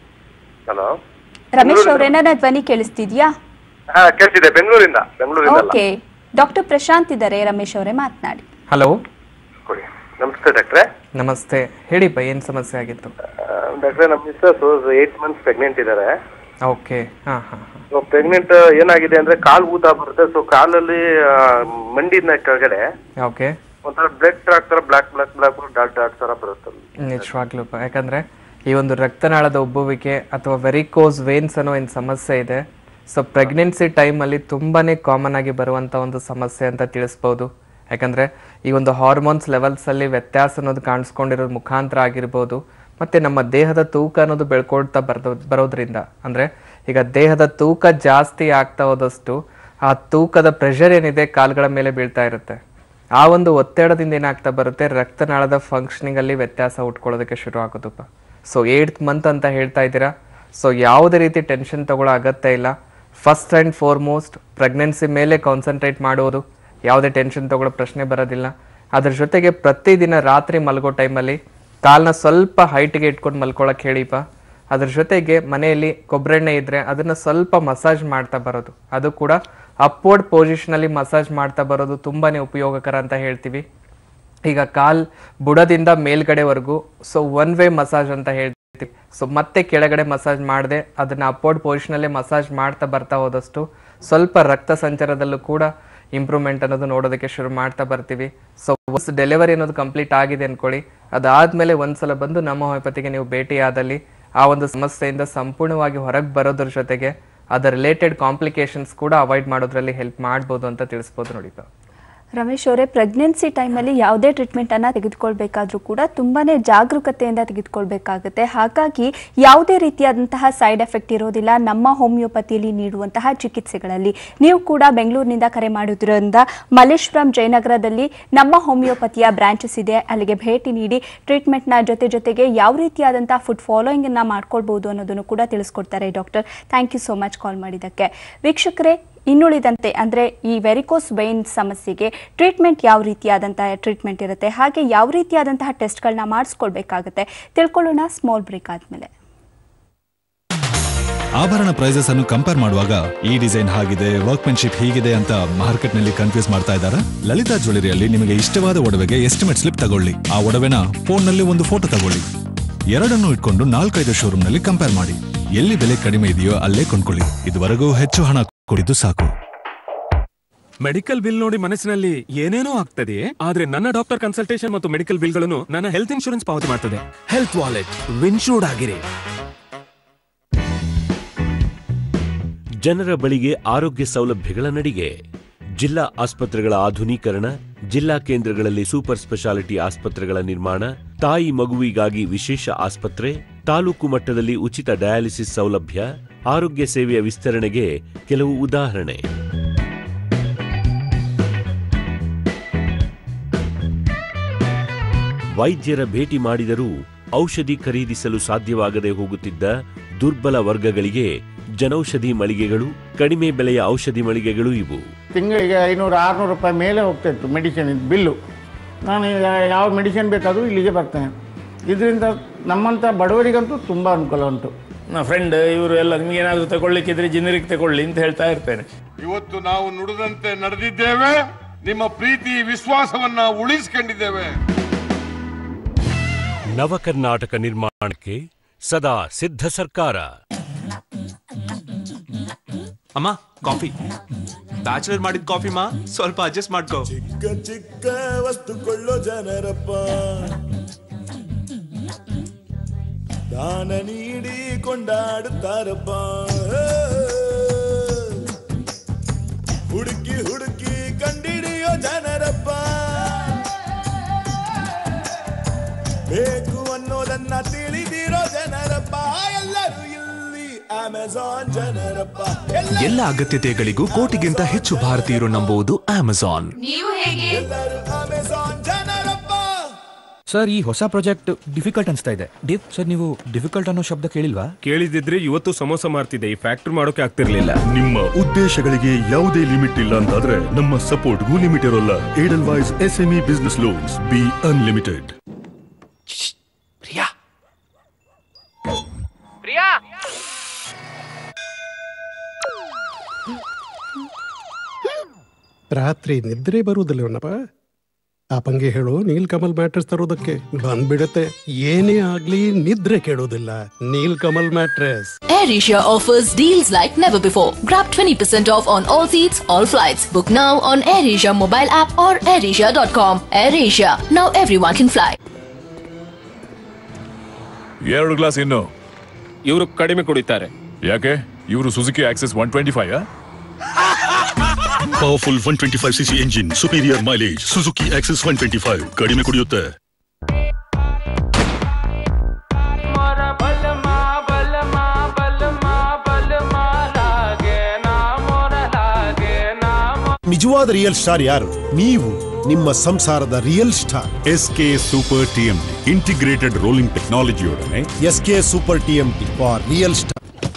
ಹಲೋ ರಮೇಶ್ ಅವರೇ, ನನ್ನ ಧ್ವನಿ ಕೇಳಿಸ್ತಿದ್ಯಾ? ಕೇಳ್ತಿದೆ. ಬೆಂಗಳೂರಿಂದ. ಓಕೆ, ಡಾಕ್ಟರ್ ಪ್ರಶಾಂತ್ ಇದ್ದಾರೆ, ರಮೇಶ್ ಅವರೇ ಮಾತನಾಡಿ. ಹಲೋ. ನಮಸ್ತೆ ಡಾಕ್ಟ್ರೆ. ನಮಸ್ತೆ, ಹೇಳಿಪ್ಪ, ಏನು ಸಮಸ್ಯೆ ಆಗಿತ್ತು? ಡಾಕ್ಟ್ರೆ, ನಮ್ಮ ಮಿಸ್ಸಸ್ 8 ಮಂತ್ಸ್ ಪ್ರೆಗ್ನೆಂಟ್ ಇದ್ದಾರೆ. ಓಕೆ. ಪ್ರೆಗ್ನೆಂಟ್ ಏನಾಗಿದೆ ಅಂದ್ರೆ ಕಾಲು ಊತ ಬರುತ್ತೆ. ಸೊ ಕಾಲಲ್ಲಿ ಮಂಡಿನ ಕೆಳಗಡೆ ಓಕೆ ಒಂಥರ ಬ್ಲಡ್ ಟ್ರಾಕ್ ತರ black black black dot dot ತರ ಬರುತ್ತೆ. ನಿಜವಾಗ್ಲೂಪ್ಪ, ಯಾಕಂದ್ರೆ ಈ ಒಂದು ರಕ್ತನಾಳದ ಉಬ್ಬುವಿಕೆ ಅಥವಾ ವೆರಿಕೋಸ್ ವೇನ್ಸ್ ಅನ್ನೋ ಏನು ಸಮಸ್ಯೆ ಇದೆ, ಸೊ ಪ್ರೆಗ್ನೆನ್ಸಿ ಟೈಮಲ್ಲಿ ತುಂಬಾ ಕಾಮನ್ ಆಗಿ ಬರುವಂಥ ಒಂದು ಸಮಸ್ಯೆ ಅಂತ ತಿಳಿಸ್ಬೋದು. ಯಾಕಂದರೆ ಈ ಒಂದು ಹಾರ್ಮೋನ್ಸ್ ಲೆವೆಲ್ಸಲ್ಲಿ ವ್ಯತ್ಯಾಸ ಅನ್ನೋದು ಕಾಣಿಸ್ಕೊಂಡಿರೋದು ಮುಖಾಂತರ ಆಗಿರ್ಬೋದು. ಮತ್ತು ನಮ್ಮ ದೇಹದ ತೂಕ ಅನ್ನೋದು ಬೆಳ್ಕೊಳ್ತಾ ಬರೋದ್ರಿಂದ, ಅಂದರೆ ಈಗ ದೇಹದ ತೂಕ ಜಾಸ್ತಿ ಆಗ್ತಾ ಹೋದಷ್ಟು ಆ ತೂಕದ ಪ್ರೆಷರ್ ಏನಿದೆ ಕಾಲುಗಳ ಮೇಲೆ ಬೀಳ್ತಾ ಇರುತ್ತೆ. ಆ ಒಂದು ಒತ್ತಡದಿಂದ ಏನಾಗ್ತಾ ಬರುತ್ತೆ, ರಕ್ತನಾಳದ ಫಂಕ್ಷನಿಂಗಲ್ಲಿ ವ್ಯತ್ಯಾಸ ಉಟ್ಕೊಳ್ಳೋದಕ್ಕೆ ಶುರು ಆಗೋದಪ್ಪ. ಸೊ 8th ಮಂತ್ ಅಂತ ಹೇಳ್ತಾ ಇದ್ದೀರಾ. ಸೊ ಯಾವುದೇ ರೀತಿ ಟೆನ್ಷನ್ ತಗೊಳ್ಳೋ ಅಗತ್ಯ ಇಲ್ಲ. ಫಸ್ಟ್ ಆ್ಯಂಡ್ ಫಾರ್ಮೋಸ್ಟ್ ಪ್ರೆಗ್ನೆನ್ಸಿ ಮೇಲೆ ಕಾನ್ಸಂಟ್ರೇಟ್ ಮಾಡೋದು, ಯಾವುದೇ ಟೆನ್ಷನ್ ತಗೊಳ್ಳೋ ಪ್ರಶ್ನೆ ಬರೋದಿಲ್ಲ. ಅದ್ರ ಜೊತೆಗೆ ಪ್ರತಿದಿನ ರಾತ್ರಿ ಮಲಗೋ ಟೈಮಲ್ಲಿ ಕಾಲನ್ನ ಸ್ವಲ್ಪ ಹೈಟಿಗೆ ಇಟ್ಕೊಂಡು ಮಲ್ಕೊಳ್ಳೋಕೆ ಹೇಳಿಪ್ಪ. ಅದ್ರ ಜೊತೆಗೆ ಮನೆಯಲ್ಲಿ ಕೊಬ್ಬರೆಣ್ಣೆ ಇದ್ದರೆ ಅದನ್ನು ಸ್ವಲ್ಪ ಮಸಾಜ್ ಮಾಡ್ತಾ ಬರೋದು, ಅದು ಕೂಡ ಅಪ್ವರ್ಡ್ ಪೊಸಿಷನಲ್ಲಿ ಮಸಾಜ್ ಮಾಡ್ತಾ ಬರೋದು ತುಂಬಾ ಉಪಯೋಗಕರ ಅಂತ ಹೇಳ್ತೀವಿ. ಈಗ ಕಾಲ್ ಬುಡದಿಂದ ಮೇಲ್ಗಡೆವರೆಗೂ ಸೊ 1 ವೇ ಮಸಾಜ್ ಅಂತ ಹೇಳ್ತೀವಿ. ಸೊ ಮತ್ತೆ ಕೆಳಗಡೆ ಮಸಾಜ್ ಮಾಡದೆ ಅದನ್ನ ಅಪ್ವರ್ಡ್ ಪೊಸಿಷನಲ್ಲೇ ಮಸಾಜ್ ಮಾಡ್ತಾ ಬರ್ತಾ ಹೋದಷ್ಟು ಸ್ವಲ್ಪ ರಕ್ತ ಸಂಚಾರದಲ್ಲೂ ಕೂಡ ಇಂಪ್ರೂವ್ಮೆಂಟ್ ಅನ್ನೋದು ನೋಡೋದಕ್ಕೆ ಶುರು ಮಾಡ್ತಾ ಬರ್ತೀವಿ. ಸೊ ಡೆಲಿವರಿ ಅನ್ನೋದು ಕಂಪ್ಲೀಟ್ ಆಗಿದೆ ಅನ್ಕೊಳ್ಳಿ, ಅದಾದ್ಮೇಲೆ ಒಂದ್ಸಲ ಬಂದು ನಮ್ಮ ಹೋಮಿಯೋಪತಿಗೆ ನೀವು ಭೇಟಿಯಾದಲ್ಲಿ ಆ ಒಂದು ಸಮಸ್ಯೆಯಿಂದ ಸಂಪೂರ್ಣವಾಗಿ ಹೊರಗೆ ಬರೋದ್ರ ಜೊತೆಗೆ ಅದರ ರಿಲೇಟೆಡ್ ಕಾಂಪ್ಲಿಕೇಶನ್ಸ್ ಕೂಡ ಅವಾಯ್ಡ್ ಮಾಡೋದ್ರಲ್ಲಿ ಹೆಲ್ಪ್ ಮಾಡ್ಬೋದು ಅಂತ ತಿಳಿಸ್ಬೋದು ನೋಡಿ. ರಮೇಶ್ ಅವರೇ, ಪ್ರೆಗ್ನೆನ್ಸಿ ಟೈಮಲ್ಲಿ ಯಾವುದೇ ಟ್ರೀಟ್ಮೆಂಟನ್ನು ತೆಗೆದುಕೊಳ್ಬೇಕಾದ್ರೂ ಕೂಡ ತುಂಬಾ ಜಾಗರೂಕತೆಯಿಂದ ತೆಗೆದುಕೊಳ್ಬೇಕಾಗುತ್ತೆ. ಹಾಗಾಗಿ ಯಾವುದೇ ರೀತಿಯಾದಂತಹ ಸೈಡ್ ಎಫೆಕ್ಟ್ ಇರೋದಿಲ್ಲ ನಮ್ಮ ಹೋಮಿಯೋಪತಿಯಲ್ಲಿ ನೀಡುವಂತಹ ಚಿಕಿತ್ಸೆಗಳಲ್ಲಿ. ನೀವು ಕೂಡ ಬೆಂಗಳೂರಿನಿಂದ ಕರೆ ಮಾಡೋದ್ರಿಂದ ಮಲ್ಲೇಶ್ವರಂ ಜಯನಗರದಲ್ಲಿ ನಮ್ಮ ಹೋಮಿಯೋಪತಿಯ ಬ್ರಾಂಚಸ್ ಇದೆ, ಅಲ್ಲಿಗೆ ಭೇಟಿ ನೀಡಿ ಟ್ರೀಟ್ಮೆಂಟ್ನ ಜೊತೆಗೆ ಯಾವ ರೀತಿಯಾದಂತಹ ಫುಡ್ ಫಾಲೋಯಿಂಗನ್ನು ಮಾಡ್ಕೊಳ್ಬೋದು ಅನ್ನೋದನ್ನು ಕೂಡ ತಿಳಿಸ್ಕೊಡ್ತಾರೆ doctor. Thank you so much call ಮಾಡಿದ್ದಕ್ಕೆ. ವೀಕ್ಷಕರೇ, ಇನ್ನುಳಿದಂತೆ ಅಂದರೆ ಈ ವೆರಿಕೋಸ್ ವೈನ್ ಸಮಸ್ಯೆಗೆ ಟ್ರೀಟ್ಮೆಂಟ್ ಯಾವ ರೀತಿಯಾದಂತಹ ಟ್ರೀಟ್ಮೆಂಟ್ ಇರುತ್ತೆ, ಹಾಗೆ ಯಾವ ರೀತಿಯಾದಂತಹ ಟೆಸ್ಟ್ಗಳನ್ನ ಮಾಡಿಸ್ಕೊಳ್ಬೇಕಾಗುತ್ತೆ ತಿಳ್ಕೊಳ್ಳೋಣ ಸ್ಮಾಲ್ ಬ್ರೇಕ್ ಆದಮೇಲೆ. ಆಭರಣ ಪ್ರೈಸಸ್ ಅನ್ನು ಕಂಪೇರ್ ಮಾಡುವಾಗ ಈ ಡಿಸೈನ್ ಹಾಗಿದೆ, ವರ್ಕ್ಮೆನ್ಶಿಪ್ ಹೀಗಿದೆ ಅಂತ ಮಾರ್ಕೆಟ್ ನಲ್ಲಿ ಕನ್ಫ್ಯೂಸ್ ಮಾಡ್ತಾ ಇದ್ದಾರೆ. ಲಲಿತಾ ಜ್ಯುವೆಲರಿಯಲ್ಲಿ ನಿಮಗೆ ಇಷ್ಟವಾದ ಒಡವೆಗೆ ಎಸ್ಟಿಮೇಟ್ ಸ್ಲಿಪ್ ತಗೊಳ್ಳಿ, ಆ ಒಡವೆನ ಫೋನ್ ನಲ್ಲಿ ಒಂದು ಫೋಟೋ ತಗೊಳ್ಳಿ, ಎರಡನ್ನೂ ಇಟ್ಕೊಂಡು 4-5 ಶೋರೂಮ್ ನಲ್ಲಿ ಕಂಪೇರ್ ಮಾಡಿ, ಎಲ್ಲಿ ಬೆಲೆ ಕಡಿಮೆ ಇದೆಯೋ ಅಲ್ಲೇ ಕೊಂಡ್ಕೊಳ್ಳಿ. ಇದುವರೆಗೂ ಹೆಚ್ಚು ಹಣ ಕೊಡಿದ್ದು ಸಾಕು. ಮೆಡಿಕಲ್ ಬಿಲ್ ನೋಡಿ ಮನಸ್ಸಿನಲ್ಲಿ ಏನೇನೋ ಆಗ್ತದೆ, ಆದ್ರೆ ನನ್ನ ಡಾಕ್ಟರ್ ಕನ್ಸಲ್ಟೇಷನ್ ಮತ್ತು ಮೆಡಿಕಲ್ ಬಿಲ್ಗಳನ್ನು ನನ್ನ ಹೆಲ್ತ್ ಇನ್ಶೂರೆನ್ಸ್ ಪಾವತಿ ಮಾಡ್ತದೆ. ಹೆಲ್ತ್ ವಾಲೆಟ್ ವಿನ್ಶೂರ್ಡ್ ಆಗಿರಿ. ಜನರ ಬಳಿಗೆ ಆರೋಗ್ಯ ಸೌಲಭ್ಯಗಳ ನಡಿಗೆ. ಜಿಲ್ಲಾ ಆಸ್ಪತ್ರೆಗಳ ಆಧುನೀಕರಣ, ಜಿಲ್ಲಾ ಕೇಂದ್ರಗಳಲ್ಲಿ ಸೂಪರ್ ಸ್ಪೆಷಾಲಿಟಿ ಆಸ್ಪತ್ರೆಗಳ ನಿರ್ಮಾಣ, ತಾಯಿ ಮಗುವಿಗಾಗಿ ವಿಶೇಷ ಆಸ್ಪತ್ರೆ, ತಾಲೂಕು ಮಟ್ಟದಲ್ಲಿ ಉಚಿತ ಡಯಾಲಿಸಿಸ್ ಸೌಲಭ್ಯ, ಆರೋಗ್ಯ ಸೇವೆಯ ವಿಸ್ತರಣೆಗೆ ಕೆಲವು ಉದಾಹರಣೆ. ವೈದ್ಯರ ಭೇಟಿ ಮಾಡಿದರೂ ಔಷಧಿ ಖರೀದಿಸಲು ಸಾಧ್ಯವಾಗದೆ ಹೋಗುತ್ತಿದ್ದ ದುರ್ಬಲ ವರ್ಗಗಳಿಗೆ ಜನೌಷಧಿ ಮಳಿಗೆಗಳು, ಕಡಿಮೆ ಬೆಲೆಯ ಔಷಧಿ ಮಳಿಗೆಗಳು ಇವು. ತಿಂಗಳಿಗೆ 500-600 ರೂಪಾಯಿ ಮೇಲೆ ಹೋಗ್ತಾಯಿತ್ತು ಮೆಡಿಸಿನ್ ಬಿಲ್ಲು. ನಾನು ಯಾವ ಮೆಡಿಸಿನ್ ಬೇಕಾದರೂ ಇಲ್ಲಿಗೆ ಬರ್ತೇನೆ. ಇದರಿಂದ ನಮ್ಮಂಥ ಬಡವರಿಗಂತೂ ತುಂಬ ಅನುಕೂಲ ಉಂಟು. ನನ್ನ ಫ್ರೆಂಡ್ ಇವರು ಎಲ್ಲ ನಿಮಗೇನಾದರೂ ತಗೊಳ್ಳಿಕ್ಕಿದ್ರೆ ಜನರಿಗೆ ತಗೊಳ್ಳಿ ಅಂತ ಹೇಳ್ತಾ ಇರ್ತೇನೆ. ಇವತ್ತು ನಾವು ನುಡಿದಂತೆ ನಡೆದಿದ್ದೇವೆ, ನಿಮ್ಮ ಪ್ರೀತಿ ವಿಶ್ವಾಸವನ್ನ ಉಳಿಸಿಕೊಂಡಿದ್ದೇವೆ. ನವ ಕರ್ನಾಟಕ ನಿರ್ಮಾಣಕ್ಕೆ ಸದಾ ಸಿದ್ಧ ಸರ್ಕಾರ. ಅಮ್ಮ, ಕಾಫಿ. ಬ್ಯಾಚುಲರ್ ಮಾಡಿದ ಕಾಫಿ ಮಾ, ಸ್ವಲ್ಪ ಅಡ್ಜಸ್ಟ್ ಮಾಡ್ಕೋ. ಚಿಕ್ಕ ಚಿಕ್ಕ ವಸ್ತು ಕೊಳ್ಳೋ ಜನರಪ್ಪ, ದಾನ ನೀಡಿ ಕೊಂಡಾಡುತ್ತಾರಪ್ಪ. ಹುಡುಕಿ ಹುಡುಕಿ ಕಂಡಿಡಿಯೋ ಜನರಪ್ಪ, ಬೇಕು ಅನ್ನೋದನ್ನ ತಿಳಿದಿರೋ ಜನರಪ್ಪ. ಎಲ್ಲರೂ ಇಲ್ಲಿ ಅಮೆಜಾನ್ ಜನರಪ್ಪ. ಎಲ್ಲ ಅಗತ್ಯತೆಗಳಿಗೂ ಕೋಟಿಗಿಂತ ಹೆಚ್ಚು ಭಾರತೀಯರು ನಂಬುವುದು ಅಮೆಜಾನ್. ಎಲ್ಲರೂ ಅಮೆಜಾನ್ ಜನರಪ್ಪ. ಸರ್, ಈ ಹೊಸ ಪ್ರಾಜೆಕ್ಟ್ ಡಿಫಿಕಲ್ಟ್ ಅನ್ಸ್ತಾ ಇದೆ. ಸರ್, ನೀವು ಡಿಫಿಕಲ್ಟ್ ಅನ್ನೋ ಶಬ್ದ ಕೇಳಿಲ್ವಾ? ಕೇಳಿದಿದ್ರೆ ಇವತ್ತು ಸಮೋಸ ಮಾಡ್ತಿದ್ದೆ, ಈ ಫ್ಯಾಕ್ಟರಿ ಮಾಡೋಕೆ ಆಗ್ತಿರ್ಲಿಲ್ಲ. ನಿಮ್ಮ ಉದ್ದೇಶಗಳಿಗೆ ಯಾವುದೇ ಲಿಮಿಟ್ ಇಲ್ಲ ಅಂತಾದ್ರೆ ನಮ್ಮ ಸಪೋರ್ಟ್ಗೂ ಲಿಮಿಟ್ ಇರೋಲ್ಲ. Edelweiss SME business loans be unlimited. Priya, ರಾತ್ರಿ ನಿದ್ರೆ ಬರುವುದಿಲ್ಲವನ್ನಪ್ಪ. ಅಪ್ಪಂಗೆ ಹೇಳು ನೀಲ್ಕಮಲ್ ಮ್ಯಾಟ್ರೆಸ್ ತರೋದಕ್ಕೆ. ಬಂದ್ಬಿಡತ್ತೆ, ಏನೇ ಆಗ್ಲಿ ನಿದ್ರೆ ಕೇಳೋದಿಲ್ಲ. Nilkamal mattress. AirAsia offers deals like never before. Grab 20% off on all seats, all flights. Book now on AirAsia mobile app or airasia.com. AirAsia, now everyone can fly. 2 glass ಇನ್ನು. ಇವರು ಕಡಿಮೆ ಕುಡಿತಾರೆ. ಯಾಕೆ? ಇವರು Suzuki Access 125. Powerful 125cc engine, superior mileage. Suzuki Access 125 ಕಡಿಮೆ ಕುಡಿಯುತ್ತೆ. ನಿಜವಾದ ರಿಯಲ್ ಸ್ಟಾರ್ ಯಾರು? ನೀವು, ನಿಮ್ಮ ಸಂಸಾರದ real star. SK super TMT integrated rolling ಟೆಕ್ನಾಲಜಿಯೊಡನೆ SK super TMT for real star.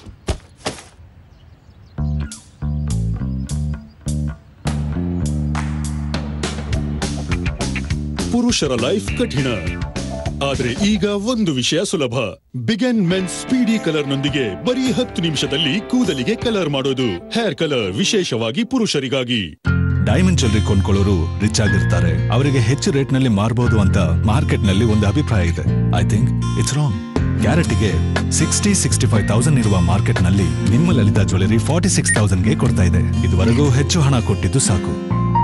ಪುರುಷರ ಲೈಫ್ ಕಠಿಣ, ಆದ್ರೆ ಈಗ ಒಂದು ವಿಷಯ ಸುಲಭ. ಬಿಗನ್ ಮೆನ್ಸ್ ಸ್ಪೀಡಿ ಕಲರ್ ನೊಂದಿಗೆ ಬರೀ 10 ನಿಮಿಷದಲ್ಲಿ ಕೂದಲಿಗೆ ಕಲರ್ ಮಾಡೋದು. ಹೇರ್ ಕಲರ್ ವಿಶೇಷವಾಗಿ ಪುರುಷರಿಗಾಗಿ. ಡೈಮಂಡ್ ಜ್ಯುವೆಲರಿ ಕೊಂಡ್ಕೊಳ್ಳೋರು ರಿಚ್ ಆಗಿರ್ತಾರೆ, ಅವರಿಗೆ ಹೆಚ್ಚು ರೇಟ್ ನಲ್ಲಿ ಮಾರಬಹುದು ಅಂತ ಮಾರ್ಕೆಟ್ ನಲ್ಲಿ ಒಂದು ಅಭಿಪ್ರಾಯ ಇದೆ. I think it's wrong. ಕ್ಯಾರೆಟ್ಗೆ 60-65,000 ಇರುವ ಮಾರ್ಕೆಟ್ನಲ್ಲಿ ನಿಮ್ಮ ಲಲಿತಾ ಜ್ಯುವೆಲರಿ 46,000ಗೆ ಕೊಡ್ತಾ ಇದೆ. ಇದುವರೆಗೂ ಹೆಚ್ಚು ಹಣ ಕೊಟ್ಟಿದ್ದು ಸಾಕು.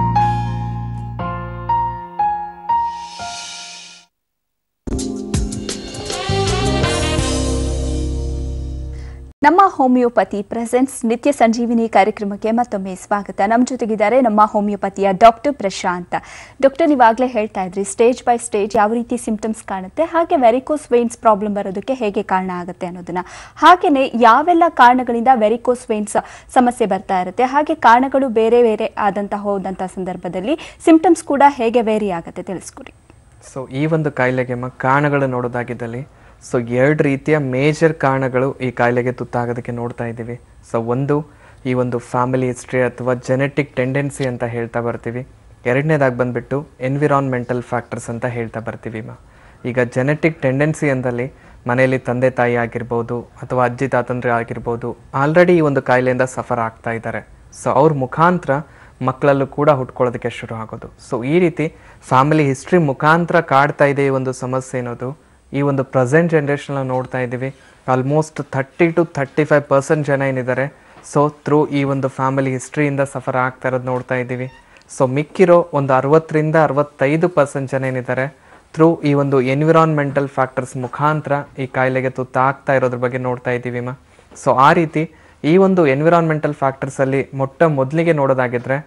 ನಮ್ಮ ಹೋಮಿಯೋಪತಿ ಪ್ರೆಸೆಂಟ್ಸ್ ನಿತ್ಯ ಸಂಜೀವಿನಿ ಕಾರ್ಯಕ್ರಮಕ್ಕೆ ಮತ್ತೊಮ್ಮೆ ಸ್ವಾಗತ. ನಮ್ಮ ಜೊತೆಗಿದ್ದಾರೆ ನಮ್ಮ ಹೋಮಿಯೋಪತಿಯ ಡಾಕ್ಟರ್ ಪ್ರಶಾಂತ್. ಡಾಕ್ಟರ್, ನೀವಾಗಲೇ ಹೇಳ್ತಾ ಇದ್ರಿ ಸ್ಟೇಜ್ ಬೈ ಸ್ಟೇಜ್ ಯಾವ ರೀತಿ ಸಿಂಪ್ಟಮ್ಸ್ ಕಾಣುತ್ತೆ, ಹಾಗೆ ವೆರಿಕೋಸ್ ವೇನ್ಸ್ ಪ್ರಾಬ್ಲಮ್ ಬರೋದಕ್ಕೆ ಹೇಗೆ ಕಾರಣ ಆಗುತ್ತೆ ಅನ್ನೋದನ್ನ, ಹಾಗೆಯೇ ಯಾವೆಲ್ಲ ಕಾರಣಗಳಿಂದ ವೆರಿಕೋಸ್ ವೇನ್ಸ್ ಸಮಸ್ಯೆ ಬರ್ತಾ ಇರುತ್ತೆ, ಹಾಗೆ ಕಾರಣಗಳು ಬೇರೆ ಬೇರೆ ಹೋದಂಥ ಸಂದರ್ಭದಲ್ಲಿ ಸಿಂಪ್ಟಮ್ಸ್ ಕೂಡ ಹೇಗೆ ವೇರಿ ಆಗುತ್ತೆ ತಿಳಿಸ್ಕೊಡಿ. ಸೊ ಈ ಒಂದು ಕಾಯಿಲೆಗೆ ಕಾರಣಗಳು ನೋಡೋದಾಗಿದ್ದಲ್ಲಿ ಸೊ 2 ರೀತಿಯ ಮೇಜರ್ ಕಾರಣಗಳು ಈ ಕಾಯಿಲೆಗೆ ತುತ್ತಾಗೋದಕ್ಕೆ ನೋಡ್ತಾ ಇದ್ದೀವಿ. ಸೊ ಒಂದು ಈ ಒಂದು ಫ್ಯಾಮಿಲಿ ಹಿಸ್ಟ್ರಿ ಅಥವಾ ಜೆನೆಟಿಕ್ ಟೆಂಡೆನ್ಸಿ ಅಂತ ಹೇಳ್ತಾ ಬರ್ತೀವಿ. ಎರಡನೇದಾಗಿ ಬಂದುಬಿಟ್ಟು ಎನ್ವಿರಾನ್ಮೆಂಟಲ್ ಫ್ಯಾಕ್ಟರ್ಸ್ ಅಂತ ಹೇಳ್ತಾ ಬರ್ತೀವಿ. ಈಗ ಜೆನೆಟಿಕ್ ಟೆಂಡೆನ್ಸಿ ಅಂದಲ್ಲಿ ಮನೆಯಲ್ಲಿ ತಂದೆ ತಾಯಿ ಆಗಿರ್ಬೋದು ಅಥವಾ ಅಜ್ಜಿ ತಾತಂದ್ರೆ ಆಗಿರ್ಬೋದು ಆಲ್ರೆಡಿ ಈ ಒಂದು ಕಾಯಿಲೆಯಿಂದ ಸಫರ್ ಆಗ್ತಾ ಇದ್ದಾರೆ. ಸೊ ಅವ್ರ ಮುಖಾಂತರ ಮಕ್ಕಳಲ್ಲೂ ಕೂಡ ಹುಟ್ಕೊಳ್ಳೋದಕ್ಕೆ ಶುರು ಆಗೋದು. ಸೊ ಈ ರೀತಿ ಫ್ಯಾಮಿಲಿ ಹಿಸ್ಟ್ರಿ ಮುಖಾಂತರ ಕಾಡ್ತಾ ಇದೆ ಈ ಒಂದು ಸಮಸ್ಯೆ ಅನ್ನೋದು ಈ ಒಂದು ಪ್ರೆಸೆಂಟ್ ಜನ್ರೇಷನ್ ನೋಡ್ತಾ ಇದ್ದೀವಿ. ಆಲ್ಮೋಸ್ಟ್ 30-35% ಜನ ಏನಿದ್ದಾರೆ ಸೊ ಥ್ರೂ ಈ ಒಂದು ಫ್ಯಾಮಿಲಿ ಹಿಸ್ಟ್ರಿಯಿಂದ ಸಫರ್ ಆಗ್ತಾ ಇರೋದು ನೋಡ್ತಾ ಇದ್ದೀವಿ. ಸೊ ಮಿಕ್ಕಿರೋ ಒಂದು 60-65% ಜನ ಏನಿದ್ದಾರೆ ಥ್ರೂ ಈ ಒಂದು ಎನ್ವಿರಾನ್ಮೆಂಟಲ್ ಫ್ಯಾಕ್ಟರ್ಸ್ ಮುಖಾಂತರ ಈ ಕಾಯಿಲೆಗೆ ತುತ್ತಾಗ್ತಾ ಇರೋದ್ರ ಬಗ್ಗೆ ನೋಡ್ತಾ ಇದ್ದೀವಿ. ಸೊ ಆ ರೀತಿ ಈ ಒಂದು ಎನ್ವಿರಾನ್ಮೆಂಟಲ್ ಫ್ಯಾಕ್ಟರ್ಸಲ್ಲಿ ಮೊದಲಿಗೆ ನೋಡೋದಾಗಿದ್ರೆ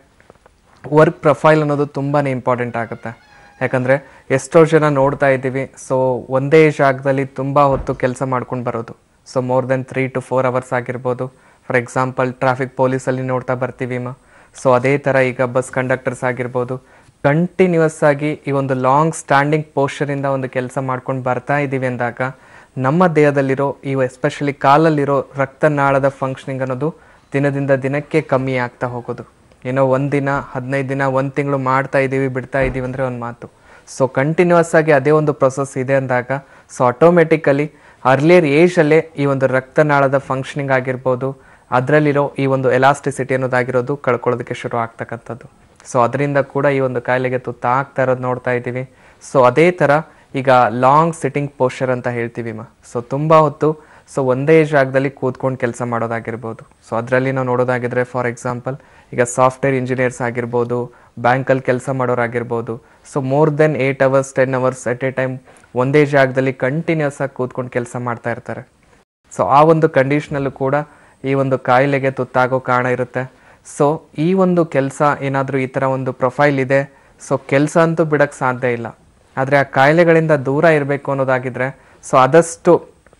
ವರ್ಕ್ ಪ್ರೊಫೈಲ್ ಅನ್ನೋದು ತುಂಬಾ ಇಂಪಾರ್ಟೆಂಟ್ ಆಗುತ್ತೆ. ಯಾಕಂದರೆ ಎಷ್ಟೋ ಜನ ನೋಡ್ತಾ ಇದ್ದೀವಿ ಸೊ ಒಂದೇ ಜಾಗದಲ್ಲಿ ತುಂಬ ಹೊತ್ತು ಕೆಲಸ ಮಾಡ್ಕೊಂಡು ಬರೋದು. So more than 3 to 4 hours ಆಗಿರ್ಬೋದು. ಫಾರ್ ಎಕ್ಸಾಂಪಲ್ ಟ್ರಾಫಿಕ್ ಪೊಲೀಸಲ್ಲಿ ನೋಡ್ತಾ ಬರ್ತೀವಿ. ಸೊ ಅದೇ ಥರ ಈಗ ಬಸ್ ಕಂಡಕ್ಟರ್ಸ್ ಆಗಿರ್ಬೋದು, ಕಂಟಿನ್ಯೂಸ್ ಆಗಿ ಈ ಒಂದು ಲಾಂಗ್ ಸ್ಟ್ಯಾಂಡಿಂಗ್ ಪೋಸ್ಚರಿಂದ ಒಂದು ಕೆಲಸ ಮಾಡ್ಕೊಂಡು ಬರ್ತಾ ಇದ್ದೀವಿ ಅಂದಾಗ ನಮ್ಮ ದೇಹದಲ್ಲಿರೋ ಈ ಎಸ್ಪೆಷಲಿ ಕಾಲಲ್ಲಿರೋ ರಕ್ತನಾಳದ ಫಂಕ್ಷನಿಂಗ್ ಅನ್ನೋದು ದಿನದಿಂದ ದಿನಕ್ಕೆ ಕಮ್ಮಿ ಆಗ್ತಾ ಹೋಗೋದು. ಏನೋ 1 ದಿನ 15 ದಿನ 1 ತಿಂಗಳು ಮಾಡ್ತಾ ಇದ್ದೀವಿ ಬಿಡ್ತಾ ಇದ್ದೀವಿ ಅಂದರೆ ಒಂದು ಮಾತು. ಸೊ ಕಂಟಿನ್ಯೂಸ್ ಆಗಿ ಅದೇ ಒಂದು ಪ್ರೊಸೆಸ್ ಇದೆ ಅಂದಾಗ ಸೊ ಆಟೋಮೆಟಿಕಲಿ ಅರ್ಲಿಯರ್ ಏಜಲ್ಲೇ ಈ ಒಂದು ರಕ್ತನಾಳದ ಫಂಕ್ಷನಿಂಗ್ ಆಗಿರ್ಬೋದು, ಅದರಲ್ಲಿರೋ ಈ ಒಂದು ಎಲಾಸ್ಟಿಸಿಟಿ ಅನ್ನೋದಾಗಿರೋದು ಕಳ್ಕೊಳ್ಳೋದಕ್ಕೆ ಶುರು ಆಗ್ತಕ್ಕಂಥದ್ದು. ಸೊ ಅದರಿಂದ ಕೂಡ ಈ ಒಂದು ಕಾಯಿಲೆಗೆ ತುತ್ತಾಗ್ತಾ ಇರೋದು ನೋಡ್ತಾ ಇದ್ದೀವಿ. ಸೊ ಅದೇ ಥರ ಈಗ ಲಾಂಗ್ ಸಿಟ್ಟಿಂಗ್ ಪೋಸ್ಚರ್ ಅಂತ ಹೇಳ್ತೀವಿ. ಸೊ ತುಂಬ ಹೊತ್ತು ಸೊ ಒಂದೇ ಜಾಗದಲ್ಲಿ ಕೂತ್ಕೊಂಡು ಕೆಲಸ ಮಾಡೋದಾಗಿರ್ಬೋದು. ಸೊ ಅದರಲ್ಲಿ ನಾವು ನೋಡೋದಾಗಿದ್ರೆ ಫಾರ್ ಎಕ್ಸಾಂಪಲ್ ಈಗ ಸಾಫ್ಟ್ವೇರ್ ಇಂಜಿನಿಯರ್ಸ್ ಆಗಿರ್ಬೋದು, ಬ್ಯಾಂಕಲ್ಲಿ ಕೆಲಸ ಮಾಡೋರಾಗಿರ್ಬೋದು. So more than 8 hours 10 hours at a time ಒಂದೇ ಜಾಗದಲ್ಲಿ ಕಂಟಿನ್ಯೂಸ್ ಆಗಿ ಕೂತ್ಕೊಂಡು ಕೆಲಸ ಮಾಡ್ತಾ ಇರ್ತಾರೆ. ಸೊ ಆ ಒಂದು ಕಂಡೀಷನಲ್ಲೂ ಕೂಡ ಈ ಒಂದು ಕಾಯಿಲೆಗೆ ತುತ್ತಾಗೋ ಕಾರಣ ಇರುತ್ತೆ. ಸೊ ಈ ಒಂದು ಕೆಲಸ ಏನಾದರೂ ಈ ಥರ ಒಂದು ಪ್ರೊಫೈಲ್ ಇದೆ ಸೊ ಕೆಲಸ ಅಂತೂ ಬಿಡೋಕ್ಕೆ ಸಾಧ್ಯ ಇಲ್ಲ. ಆದರೆ ಆ ಕಾಯಿಲೆಗಳಿಂದ ದೂರ ಇರಬೇಕು ಅನ್ನೋದಾಗಿದ್ರೆ ಸೊ ಆದಷ್ಟು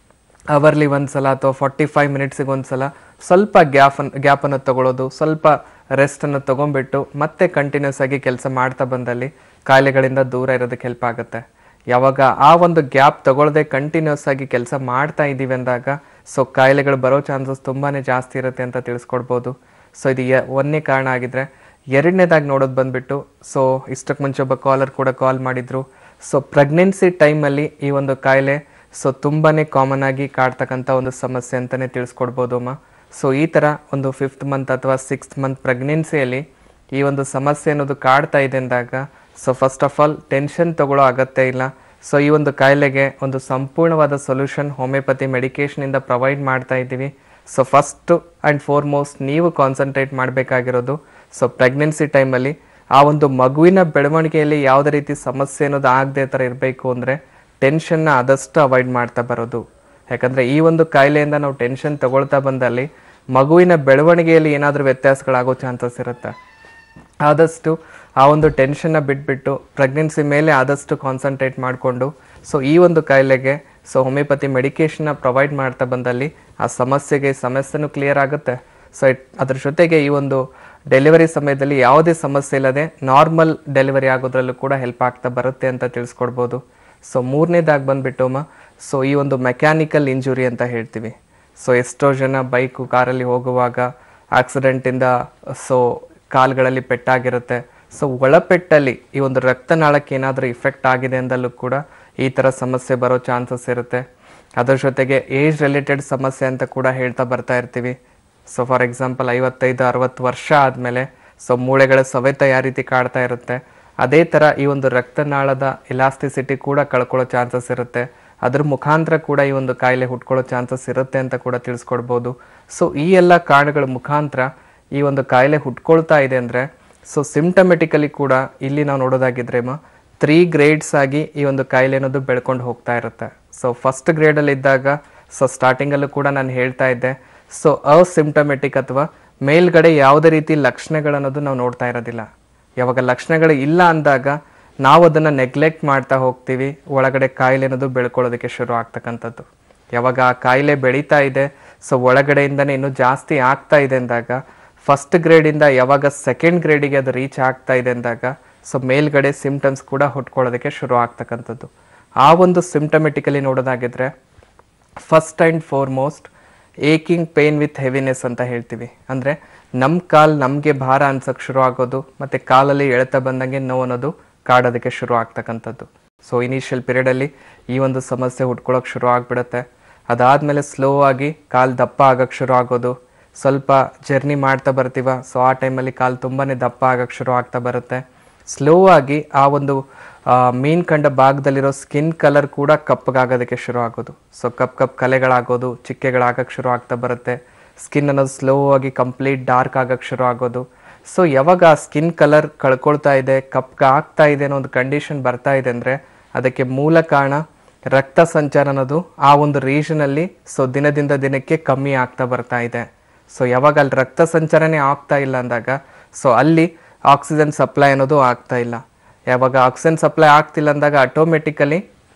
ಅವರ್ಲಿ ಒಂದ್ಸಲ ಅಥವಾ 45 minutesಗೆ ಒಂದ್ಸಲ ಸ್ವಲ್ಪ ಗ್ಯಾಪನ್ನು ತಗೊಳ್ಳೋದು, ಸ್ವಲ್ಪ ರೆಸ್ಟನ್ನು ತೊಗೊಂಡ್ಬಿಟ್ಟು ಮತ್ತೆ ಕಂಟಿನ್ಯೂಸ್ ಆಗಿ ಕೆಲಸ ಮಾಡ್ತಾ ಬಂದಲ್ಲಿ ಕಾಯಿಲೆಗಳಿಂದ ದೂರ ಇರೋದಕ್ಕೆ ಹೆಲ್ಪ್ ಆಗುತ್ತೆ. ಯಾವಾಗ ಆ ಒಂದು ಗ್ಯಾಪ್ ತಗೊಳ್ಳದೆ ಕಂಟಿನ್ಯೂಸ್ ಆಗಿ ಕೆಲಸ ಮಾಡ್ತಾ ಇದ್ದೀವಿ ಅಂದಾಗ ಸೊ ಕಾಯಿಲೆಗಳು ಬರೋ ಚಾನ್ಸಸ್ ತುಂಬಾ ಜಾಸ್ತಿ ಇರುತ್ತೆ ಅಂತ ತಿಳಿಸ್ಕೊಡ್ಬೋದು. ಸೊ ಇದು ಒಂದನೇ ಕಾರಣ ಆಗಿದ್ರೆ. ಎರಡನೇದಾಗಿ ನೋಡೋದು ಬಂದುಬಿಟ್ಟು ಸೊ ಇಷ್ಟಕ್ಕೆ ಮುಂಚೆ ಒಬ್ಬ ಕಾಲರ್ ಕೂಡ ಕಾಲ್ ಮಾಡಿದ್ರು. ಸೊ ಪ್ರೆಗ್ನೆನ್ಸಿ ಟೈಮಲ್ಲಿ ಈ ಒಂದು ಕಾಯಿಲೆ ಸೊ ತುಂಬಾ ಕಾಮನ್ ಆಗಿ ಕಾಡ್ತಕ್ಕಂಥ ಒಂದು ಸಮಸ್ಯೆ ಅಂತಲೇ ತಿಳಿಸ್ಕೊಡ್ಬೋದು. ಸೊ ಈ ಥರ ಒಂದು 5th month ಅಥವಾ 6th month ಪ್ರೆಗ್ನೆನ್ಸಿಯಲ್ಲಿ ಈ ಒಂದು ಸಮಸ್ಯೆ ಅನ್ನೋದು ಕಾಡ್ತಾ ಇದೆ ಅಂದಾಗ so first of all tension ತಗೊಳ್ಳೋ ಅಗತ್ಯ ಇಲ್ಲ. ಸೊ ಈ ಒಂದು ಕಾಯಿಲೆಗೆ ಒಂದು ಸಂಪೂರ್ಣವಾದ ಸೊಲ್ಯೂಷನ್ ಹೋಮಿಯೋಪತಿ ಮೆಡಿಕೇಷನಿಂದ ಪ್ರೊವೈಡ್ ಮಾಡ್ತಾ ಇದ್ದೀವಿ. ಸೊ ಫಸ್ಟು ಆ್ಯಂಡ್ ಫಾರ್ಮೋಸ್ಟ್ ನೀವು ಕಾನ್ಸಂಟ್ರೇಟ್ ಮಾಡಬೇಕಾಗಿರೋದು ಸೊ ಪ್ರೆಗ್ನೆನ್ಸಿ ಟೈಮಲ್ಲಿ ಆ ಒಂದು ಮಗುವಿನ ಬೆಳವಣಿಗೆಯಲ್ಲಿ ಯಾವುದೇ ರೀತಿ ಸಮಸ್ಯೆ ಅನ್ನೋದು ಆಗದೆ ಥರ ಇರಬೇಕು ಅಂದರೆ ಟೆನ್ಷನ್ನ ಆದಷ್ಟು ಅವಾಯ್ಡ್ ಮಾಡ್ತಾ ಬರೋದು. ಯಾಕಂದರೆ ಈ ಒಂದು ಕಾಯಿಲೆಯಿಂದ ನಾವು ಟೆನ್ಷನ್ ತಗೊಳ್ತಾ ಬಂದಲ್ಲಿ ಮಗುವಿನ ಬೆಳವಣಿಗೆಯಲ್ಲಿ ಏನಾದರೂ ವ್ಯತ್ಯಾಸಗಳಾಗೋ ಚಾನ್ಸಸ್ ಇರುತ್ತೆ. ಆದಷ್ಟು ಆ ಒಂದು ಟೆನ್ಷನ್ನ ಬಿಟ್ಬಿಟ್ಟು ಪ್ರೆಗ್ನೆನ್ಸಿ ಮೇಲೆ ಆದಷ್ಟು ಕಾನ್ಸಂಟ್ರೇಟ್ ಮಾಡಿಕೊಂಡು ಸೊ ಈ ಒಂದು ಕಾಯಿಲೆಗೆ ಸೊ ಹೋಮಿಯೋಪತಿ ಮೆಡಿಕೇಷನ್ನ ಪ್ರೊವೈಡ್ ಮಾಡ್ತಾ ಬಂದಲ್ಲಿ ಆ ಸಮಸ್ಯೆನೂ ಕ್ಲಿಯರ್ ಆಗುತ್ತೆ. ಸೊ ಅದ್ರ ಜೊತೆಗೆ ಈ ಒಂದು ಡೆಲಿವರಿ ಸಮಯದಲ್ಲಿ ಯಾವುದೇ ಸಮಸ್ಯೆ ಇಲ್ಲದೆ ನಾರ್ಮಲ್ ಡೆಲಿವರಿ ಆಗೋದ್ರಲ್ಲೂ ಕೂಡ ಹೆಲ್ಪ್ ಆಗ್ತಾ ಬರುತ್ತೆ ಅಂತ ತಿಳಿಸ್ಕೊಡ್ಬೋದು. ಸೊ ಮೂರನೇದಾಗಿ ಬಂದುಬಿಟ್ಟು ಸೊ ಈ ಒಂದು ಮೆಕ್ಯಾನಿಕಲ್ ಇಂಜುರಿ ಅಂತ ಹೇಳ್ತೀವಿ. ಸೊ ಎಷ್ಟೋ ಜನ ಬೈಕು ಕಾರಲ್ಲಿ ಹೋಗುವಾಗ ಆಕ್ಸಿಡೆಂಟಿಂದ ಸೊ ಕಾಲುಗಳಲ್ಲಿ ಪೆಟ್ಟಾಗಿರುತ್ತೆ. ಸೊ ಒಳಪೆಟ್ಟಲ್ಲಿ ಈ ಒಂದು ರಕ್ತನಾಳಕ್ಕೆ ಏನಾದರೂ ಇಫೆಕ್ಟ್ ಆಗಿದೆ ಅಂದಲ್ಲೂ ಕೂಡ ಈ ಥರ ಸಮಸ್ಯೆ ಬರೋ ಚಾನ್ಸಸ್ ಇರುತ್ತೆ. ಅದರ ಜೊತೆಗೆ ಏಜ್ ರಿಲೇಟೆಡ್ ಸಮಸ್ಯೆ ಅಂತ ಕೂಡ ಹೇಳ್ತಾ ಬರ್ತಾ ಇರ್ತೀವಿ. ಸೊ ಫಾರ್ ಎಕ್ಸಾಂಪಲ್ 55-60 ವರ್ಷ ಆದಮೇಲೆ ಸೊ ಮೂಳೆಗಳ ಸವೆತ ಯಾವ ರೀತಿ ಕಾಡ್ತಾ ಇರುತ್ತೆ, ಅದೇ ಥರ ಈ ಒಂದು ರಕ್ತನಾಳದ ಎಲಾಸ್ಟಿಸಿಟಿ ಕೂಡ ಕಳ್ಕೊಳ್ಳೋ ಚಾನ್ಸಸ್ ಇರುತ್ತೆ. ಅದ್ರ ಮುಖಾಂತರ ಕೂಡ ಈ ಒಂದು ಕಾಯಿಲೆ ಹುಟ್ಕೊಳ್ಳೋ ಚಾನ್ಸಸ್ ಇರುತ್ತೆ ಅಂತ ಕೂಡ ತಿಳಿಸ್ಕೊಡ್ಬೋದು. ಸೊ ಈ ಎಲ್ಲ ಕಾರಣಗಳ ಮುಖಾಂತರ ಈ ಒಂದು ಕಾಯಿಲೆ ಹುಟ್ಕೊಳ್ತಾ ಇದೆ ಅಂದರೆ ಸೊ ಸಿಂಪ್ಟಮೆಟಿಕಲಿ ಕೂಡ ಇಲ್ಲಿ ನಾವು ನೋಡೋದಾಗಿದ್ರೆ 3 ಗ್ರೇಡ್ಸ್ ಆಗಿ ಈ ಒಂದು ಕಾಯಿಲೆ ಅನ್ನೋದು ಬೆಳ್ಕೊಂಡು ಹೋಗ್ತಾ ಇರುತ್ತೆ. ಸೊ ಫಸ್ಟ್ ಗ್ರೇಡಲ್ಲಿ ಇದ್ದಾಗ ಸೊ ಸ್ಟಾರ್ಟಿಂಗಲ್ಲೂ ಕೂಡ ನಾನು ಹೇಳ್ತಾ ಇದ್ದೆ, ಸೊ ಅಸಿಂಪ್ಟಮೆಟಿಕ್ ಅಥವಾ ಮೇಲ್ಗಡೆ ಯಾವುದೇ ರೀತಿ ಲಕ್ಷಣಗಳನ್ನೋದು ನಾವು ನೋಡ್ತಾ ಇರೋದಿಲ್ಲ. ಯಾವಾಗ ಲಕ್ಷಣಗಳು ಇಲ್ಲ ಅಂದಾಗ ನಾವು ಅದನ್ನು ನೆಗ್ಲೆಕ್ಟ್ ಮಾಡ್ತಾ ಹೋಗ್ತೀವಿ, ಒಳಗಡೆ ಕಾಯಿಲೆ ಅನ್ನೋದು ಬೆಳ್ಕೊಳ್ಳೋದಕ್ಕೆ ಶುರು ಆಗ್ತಕ್ಕಂಥದ್ದು. ಯಾವಾಗ ಆ ಕಾಯಿಲೆ ಬೆಳೀತಾ ಇದೆ, ಸೊ ಒಳಗಡೆಯಿಂದನೇ ಇನ್ನೂ ಜಾಸ್ತಿ ಆಗ್ತಾ ಇದೆ ಅಂದಾಗ, ಫಸ್ಟ್ ಗ್ರೇಡಿಂದ ಯಾವಾಗ ಸೆಕೆಂಡ್ ಗ್ರೇಡಿಗೆ ಅದು ರೀಚ್ ಆಗ್ತಾ ಇದೆ ಅಂದಾಗ ಸೊ ಮೇಲ್ಗಡೆ ಸಿಂಪ್ಟಮ್ಸ್ ಕೂಡ ಹುಟ್ಕೊಳ್ಳೋದಕ್ಕೆ ಶುರು ಆಗ್ತಕ್ಕಂಥದ್ದು. ಆ ಒಂದು ಸಿಂಪ್ಟಮೆಟಿಕಲಿ ನೋಡೋದಾಗಿದ್ರೆ first and foremost aching pain with heaviness ಅಂತ ಹೇಳ್ತೀವಿ. ಅಂದರೆ ನಮ್ಮ ಕಾಲು ನಮಗೆ ಭಾರ ಅನ್ಸೋಕ್ಕೆ ಶುರು ಆಗೋದು, ಮತ್ತು ಕಾಲಲ್ಲಿ ಎಳೆತ ಬಂದಂಗೆ ನೋವು ಅನ್ನೋದು ಕಾಡೋದಕ್ಕೆ ಶುರು ಆಗ್ತಕ್ಕಂಥದ್ದು. ಸೊ ಇನಿಷಿಯಲ್ ಪೀರಿಯಡಲ್ಲಿ ಈ ಒಂದು ಸಮಸ್ಯೆ ಹುಟ್ಕೊಳ್ಳೋಕೆ ಶುರು ಆಗಿಬಿಡುತ್ತೆ. ಅದಾದಮೇಲೆ ಸ್ಲೋ ಆಗಿ ಕಾಲು ದಪ್ಪ ಆಗೋಕ್ಕೆ ಶುರು ಆಗೋದು. ಸ್ವಲ್ಪ ಜರ್ನಿ ಮಾಡ್ತಾ ಬರ್ತೀವ, ಸೊ ಆ ಟೈಮಲ್ಲಿ ಕಾಲು ತುಂಬಾ ದಪ್ಪ ಆಗೋಕ್ಕೆ ಶುರು ಆಗ್ತಾ ಬರುತ್ತೆ. ಸ್ಲೋ ಆಗಿ ಆ ಒಂದು ಮೀನ್ ಕಂಡ ಭಾಗದಲ್ಲಿರೋ ಸ್ಕಿನ್ ಕಲರ್ ಕೂಡ ಕಪ್ಪಗಾಗೋದಕ್ಕೆ ಶುರು ಆಗೋದು. ಸೊ ಕಪ್ಪು ಕಲೆಗಳಾಗೋದು, ಚಿಕ್ಕೆಗಳಾಗಕ್ಕೆ ಶುರು ಆಗ್ತಾ ಬರುತ್ತೆ. ಸ್ಕಿನ್ ಅನ್ನೋದು ಸ್ಲೋ ಆಗಿ ಕಂಪ್ಲೀಟ್ ಡಾರ್ಕ್ ಆಗೋಕ್ಕೆ ಶುರು ಆಗೋದು. ಸೊ ಯಾವಾಗ ಆ ಸ್ಕಿನ್ ಕಲರ್ ಕಳ್ಕೊಳ್ತಾ ಇದೆ, ಕಪ್ಪಗೆ ಆಗ್ತಾ ಇದೆ ಅನ್ನೋ ಒಂದು ಕಂಡೀಷನ್ ಬರ್ತಾ ಇದೆ ಅಂದರೆ ಅದಕ್ಕೆ ಮೂಲ ಕಾರಣ ರಕ್ತ ಸಂಚಾರ ಅನ್ನೋದು ಆ ಒಂದು ರೀಜನಲ್ಲಿ ಸೊ ದಿನದಿಂದ ದಿನಕ್ಕೆ ಕಮ್ಮಿ ಆಗ್ತಾ ಬರ್ತಾ ಇದೆ. ಸೊ ಯಾವಾಗ ಅಲ್ಲಿ ರಕ್ತ ಸಂಚಾರನೇ ಆಗ್ತಾ ಇಲ್ಲ ಅಂದಾಗ ಸೊ ಅಲ್ಲಿ ಆಕ್ಸಿಜನ್ ಸಪ್ಲೈ ಅನ್ನೋದು ಆಗ್ತಾ ಇಲ್ಲ. ಯಾವಾಗ ಆಕ್ಸಿಜನ್ ಸಪ್ಲೈ ಆಗ್ತಿಲ್ಲ ಅಂದಾಗ ಆಟೋಮೆಟಿಕಲಿ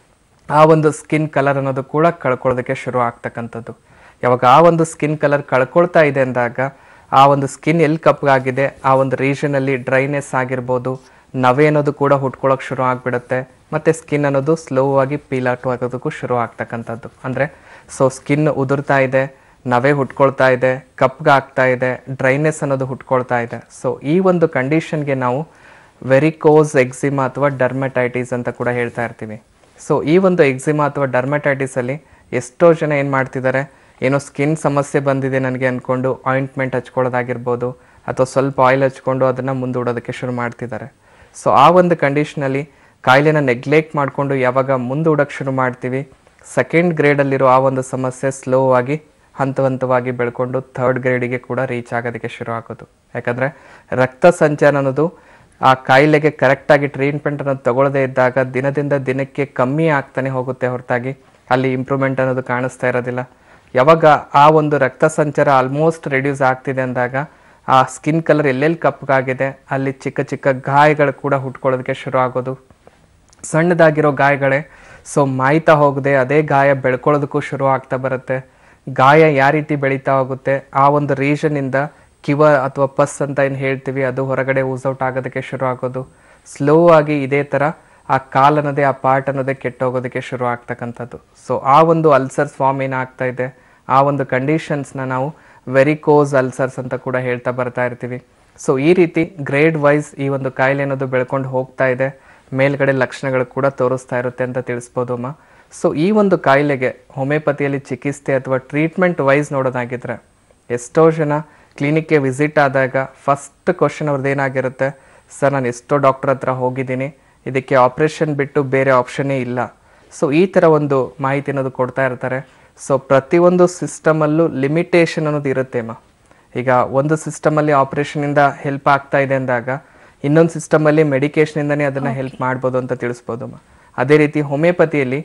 ಆ ಒಂದು ಸ್ಕಿನ್ ಕಲರ್ ಅನ್ನೋದು ಕೂಡ ಕಳ್ಕೊಳ್ಳೋದಕ್ಕೆ ಶುರು ಆಗ್ತಕ್ಕಂಥದ್ದು. ಯಾವಾಗ ಆ ಒಂದು ಸ್ಕಿನ್ ಕಲರ್ ಕಳ್ಕೊಳ್ತಾ ಇದೆ ಅಂದಾಗ ಆ ಒಂದು ಸ್ಕಿನ್ ಎಲ್ಲಿ ಕಪ್ಪಗಾಗಿದೆ ಆ ಒಂದು ರೀಜನಲ್ಲಿ ಡ್ರೈನೆಸ್ ಆಗಿರ್ಬೋದು, ನವೆ ಅನ್ನೋದು ಕೂಡ ಹುಟ್ಕೊಳ್ಳೋಕೆ ಶುರು ಆಗಿಬಿಡುತ್ತೆ. ಮತ್ತು ಸ್ಕಿನ್ ಅನ್ನೋದು ಸ್ಲೋ ಆಗಿ ಪೀಲ್ ಔಟ್ ಆಗೋದಕ್ಕೂ ಶುರು ಆಗ್ತಕ್ಕಂಥದ್ದು. ಅಂದರೆ ಸೊ ಸ್ಕಿನ್ ಉದುರ್ತಾ ಇದೆ, ನವೆ ಹುಟ್ಕೊಳ್ತಾ ಇದೆ, ಕಪ್ಪಗಾಗ್ತಾ ಇದೆ, ಡ್ರೈನೆಸ್ ಅನ್ನೋದು ಹುಟ್ಕೊಳ್ತಾ ಇದೆ. ಸೊ ಈ ಒಂದು ಕಂಡೀಷನ್ಗೆ ನಾವು ವೆರಿಕೋಸ್ ಎಕ್ಸಿಮಾ ಅಥವಾ ಡರ್ಮಟೈಟಿಸ್ ಅಂತ ಕೂಡ ಹೇಳ್ತಾ ಇರ್ತೀವಿ. ಸೊ ಈ ಒಂದು ಎಕ್ಸಿಮಾ ಅಥವಾ ಡರ್ಮಟೈಟಿಸಲ್ಲಿ ಎಷ್ಟೋ ಜನ ಏನು ಮಾಡ್ತಿದ್ದಾರೆ, ಏನೋ ಸ್ಕಿನ್ ಸಮಸ್ಯೆ ಬಂದಿದೆ ನನಗೆ ಅಂದ್ಕೊಂಡು ಆಯಿಂಟ್ಮೆಂಟ್ ಹಚ್ಕೊಳ್ಳೋದಾಗಿರ್ಬೋದು, ಅಥವಾ ಸ್ವಲ್ಪ ಆಯಿಲ್ ಹಚ್ಕೊಂಡು ಅದನ್ನು ಮುಂದೂಡೋದಕ್ಕೆ ಶುರು ಮಾಡ್ತಿದ್ದಾರೆ. ಸೊ ಆ ಒಂದು ಕಂಡೀಷನಲ್ಲಿ ಕಾಯಿಲೆನ ನೆಗ್ಲೆಕ್ಟ್ ಮಾಡಿಕೊಂಡು ಯಾವಾಗ ಮುಂದೂಡೋಕ್ಕೆ ಶುರು ಮಾಡ್ತೀವಿ, ಸೆಕೆಂಡ್ ಗ್ರೇಡಲ್ಲಿರೋ ಆ ಒಂದು ಸಮಸ್ಯೆ ಸ್ಲೋ ಆಗಿ ಹಂತವಾಗಿ ಬೆಳ್ಕೊಂಡು ಥರ್ಡ್ ಗ್ರೇಡಿಗೆ ಕೂಡ ರೀಚ್ ಆಗೋದಕ್ಕೆ ಶುರು ಆಗೋದು. ಯಾಕಂದರೆ ರಕ್ತ ಸಂಚಾರ ಅನ್ನೋದು ಆ ಕಾಯಿಲೆಗೆ ಕರೆಕ್ಟಾಗಿ ಟ್ರೀಟ್ಮೆಂಟ್ ಅನ್ನೋದು ತಗೊಳ್ಳದೇ ಇದ್ದಾಗ ದಿನದಿಂದ ದಿನಕ್ಕೆ ಕಮ್ಮಿ ಆಗ್ತಾನೆ ಹೋಗುತ್ತೆ ಹೊರತಾಗಿ ಅಲ್ಲಿ ಇಂಪ್ರೂವ್ಮೆಂಟ್ ಅನ್ನೋದು ಕಾಣಿಸ್ತಾ ಇರೋದಿಲ್ಲ. ಯಾವಾಗ ಆ ಒಂದು ರಕ್ತ ಸಂಚಾರ ಆಲ್ಮೋಸ್ಟ್ ರೆಡ್ಯೂಸ್ ಆಗ್ತಿದೆ ಅಂದಾಗ ಆ ಸ್ಕಿನ್ ಕಲರ್ ಎಲ್ಲೆಲ್ಲಿ ಕಪ್ಪಗಾಗಿದೆ ಅಲ್ಲಿ ಚಿಕ್ಕ ಚಿಕ್ಕ ಗಾಯಗಳು ಕೂಡ ಹುಟ್ಕೊಳ್ಳೋದಕ್ಕೆ ಶುರು ಆಗೋದು. ಸಣ್ಣದಾಗಿರೋ ಗಾಯಗಳೇ ಸೊ ಮಾಯ್ತಾ ಹೋಗದೆ ಅದೇ ಗಾಯ ಬೆಳ್ಕೊಳ್ಳೋದಕ್ಕೂ ಶುರು ಆಗ್ತಾ ಬರುತ್ತೆ. ಗಾಯ ಯಾವ ರೀತಿ ಬೆಳೀತಾ ಹೋಗುತ್ತೆ, ಆ ಒಂದು ರೀಜನಿಂದ ಕಿವ ಅಥವಾ ಪಸ್ ಅಂತ ಏನು ಹೇಳ್ತೀವಿ ಅದು ಹೊರಗಡೆ ಔಟ್ ಆಗೋದಕ್ಕೆ ಶುರು ಆಗೋದು. ಸ್ಲೋ ಆಗಿ ಇದೇ ಥರ ಆ ಕಾಲ್ ಅನ್ನೋದೇ ಆ ಪಾರ್ಟ್ ಅನ್ನೋದೇ ಕೆಟ್ಟೋಗೋದಕ್ಕೆ ಶುರು ಆಗ್ತಕ್ಕಂಥದ್ದು. ಸೊ ಆ ಒಂದು ಅಲ್ಸರ್ಸ್ ಫಾರ್ಮ್ ಏನಾಗ್ತಾ ಇದೆ, ಆ ಒಂದು ಕಂಡೀಷನ್ಸ್ನ ನಾವು ವೆರಿಕೋಸ್ ಅಲ್ಸರ್ಸ್ ಅಂತ ಕೂಡ ಹೇಳ್ತಾ ಬರ್ತಾ ಇರ್ತೀವಿ. ಸೊ ಈ ರೀತಿ ಗ್ರೇಡ್ ವೈಸ್ ಈ ಒಂದು ಕಾಯಿಲೆ ಅನ್ನೋದು ಬೆಳ್ಕೊಂಡು ಹೋಗ್ತಾ ಇದೆ, ಮೇಲ್ಗಡೆ ಲಕ್ಷಣಗಳು ಕೂಡ ತೋರಿಸ್ತಾ ಇರುತ್ತೆ ಅಂತ ತಿಳಿಸ್ಬೋದು ಅಮ್ಮ. ಸೊ ಈ ಒಂದು ಕಾಯಿಲೆಗೆ ಹೋಮಿಯೋಪತಿಯಲ್ಲಿ ಚಿಕಿತ್ಸೆ ಅಥವಾ ಟ್ರೀಟ್ಮೆಂಟ್ ವೈಸ್ ನೋಡೋದಾಗಿದ್ರೆ ಎಷ್ಟೋ ಜನ ಕ್ಲಿನಿಕ್ಗೆ ವಿಸಿಟ್ ಆದಾಗ ಫಸ್ಟ್ ಕ್ವಶನ್ ಅವ್ರದ್ದು ಏನಾಗಿರುತ್ತೆ, ಸರ್ ನಾನು ಎಷ್ಟೋ ಡಾಕ್ಟರ್ ಹತ್ರ ಹೋಗಿದ್ದೀನಿ, ಇದಕ್ಕೆ ಆಪ್ರೇಷನ್ ಬಿಟ್ಟು ಬೇರೆ ಆಪ್ಷನ್ನೇ ಇಲ್ಲ. ಸೊ ಈ ಥರ ಒಂದು ಮಾಹಿತಿ ಅನ್ನೋದು ಕೊಡ್ತಾ ಇರ್ತಾರೆ. ಸೊ ಪ್ರತಿಯೊಂದು ಸಿಸ್ಟಮಲ್ಲೂ ಲಿಮಿಟೇಷನ್ ಅನ್ನೋದು ಇರುತ್ತೆ ಅಮ್ಮ. ಈಗ ಒಂದು ಸಿಸ್ಟಮಲ್ಲಿ ಆಪ್ರೇಷನಿಂದ ಹೆಲ್ಪ್ ಆಗ್ತಾ ಇದೆ ಅಂದಾಗ ಇನ್ನೊಂದು ಸಿಸ್ಟಮಲ್ಲಿ ಮೆಡಿಕೇಷನಿಂದನೇ ಅದನ್ನು ಹೆಲ್ಪ್ ಮಾಡ್ಬೋದು ಅಂತ ತಿಳಿಸ್ಬೋದು ಅಮ್ಮ. ಅದೇ ರೀತಿ ಹೋಮಿಯೋಪತಿಯಲ್ಲಿ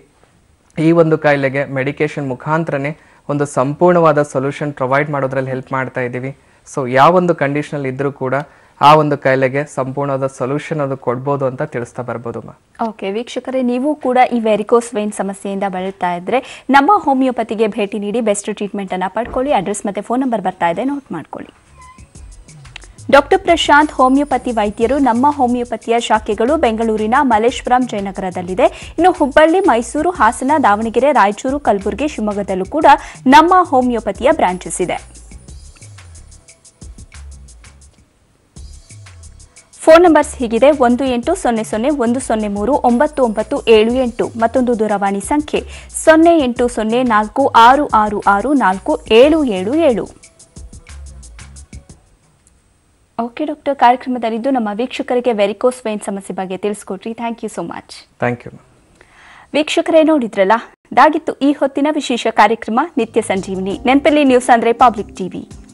ಈ ಒಂದು ಕಾಯಿಲೆಗೆ ಮೆಡಿಕೇಷನ್ ಮುಖಾಂತರನೇ ಒಂದು ಸಂಪೂರ್ಣವಾದ ಸೊಲ್ಯೂಷನ್ ಪ್ರೊವೈಡ್ ಮಾಡೋದ್ರಲ್ಲಿ ಹೆಲ್ಪ್ ಮಾಡ್ತಾ ಇದ್ದೀವಿ. ಸೊ ಯಾವೊಂದು ಕಂಡೀಷನಲ್ಲಿ ಇದ್ದರೂ ಕೂಡ ಆ ಒಂದು ಕಾಯಿಲೆಗೆ ಸಂಪೂರ್ಣವಾದ ಸೊಲ್ಯೂಷನ್ ಅದು ಕೊಡ್ಬೋದು ಅಂತ ತಿಳಿಸ್ತಾ ಬರ್ಬೋದು. ಓಕೆ ವೀಕ್ಷಕರೇ, ನೀವು ಕೂಡ ಈ ವೆರಿಕೋಸ್ ವೈನ್ ಸಮಸ್ಯೆಯಿಂದ ಬಳಲ್ತಾ ಇದ್ರೆ ನಮ್ಮ ಹೋಮಿಯೋಪತಿಗೆ ಭೇಟಿ ನೀಡಿ ಬೆಸ್ಟ್ ಟ್ರೀಟ್ಮೆಂಟ್ ಅನ್ನ ಪಡ್ಕೊಳ್ಳಿ. ಅಡ್ರೆಸ್ ಮತ್ತೆ ಫೋನ್ ನಂಬರ್ ಬರ್ತಾ ಇದೆ, ನೋಟ್ ಮಾಡ್ಕೊಳ್ಳಿ. ಡಾಕ್ಟರ್ ಪ್ರಶಾಂತ್ ಹೋಮಿಯೋಪತಿ ವೈದ್ಯರು. ನಮ್ಮ ಹೋಮಿಯೋಪತಿಯ ಶಾಖೆಗಳು ಬೆಂಗಳೂರಿನ ಮಲ್ಲೇಶ್ವರಂ ಜಯನಗರದಲ್ಲಿದೆ. ಇನ್ನು ಹುಬ್ಬಳ್ಳಿ, ಮೈಸೂರು, ಹಾಸನ, ದಾವಣಗೆರೆ, ರಾಯಚೂರು, ಕಲಬುರಗಿ, ಶಿವಮೊಗ್ಗದಲ್ಲೂ ಕೂಡ ನಮ್ಮ ಹೋಮಿಯೋಪತಿಯ ಬ್ರಾಂಚಸ್ ಇದೆ. ಫೋನ್ ನಂಬರ್ಸ್ ಹೀಗಿದೆ: 180010039978. ಮತ್ತೊಂದು ದೂರವಾಣಿ ಸಂಖ್ಯೆ 0804666477. ಓಕೆ ಡಾಕ್ಟರ್, ಕಾರ್ಯಕ್ರಮದಲ್ಲಿದ್ದು ನಮ್ಮ ವೀಕ್ಷಕರಿಗೆ ವೆರಿಕೋಸ್ ವೈನ್ ಸಮಸ್ಯೆ ಬಗ್ಗೆ ತಿಳಿಸ್ಕೊಟ್ರಿ. Thank you so much. Thank you. ವೀಕ್ಷಕರೇ ನೋಡಿದ್ರಲ್ಲ, ಇದಾಗಿತ್ತು ಈ ಹೊತ್ತಿನ ವಿಶೇಷ ಕಾರ್ಯಕ್ರಮ ನಿತ್ಯ ಸಂಜೀವಿನಿ. ನೆನಪಲ್ಲಿ ನ್ಯೂಸ್ ಅಂದ್ರೆ ಪಬ್ಲಿಕ್ ಟಿವಿ.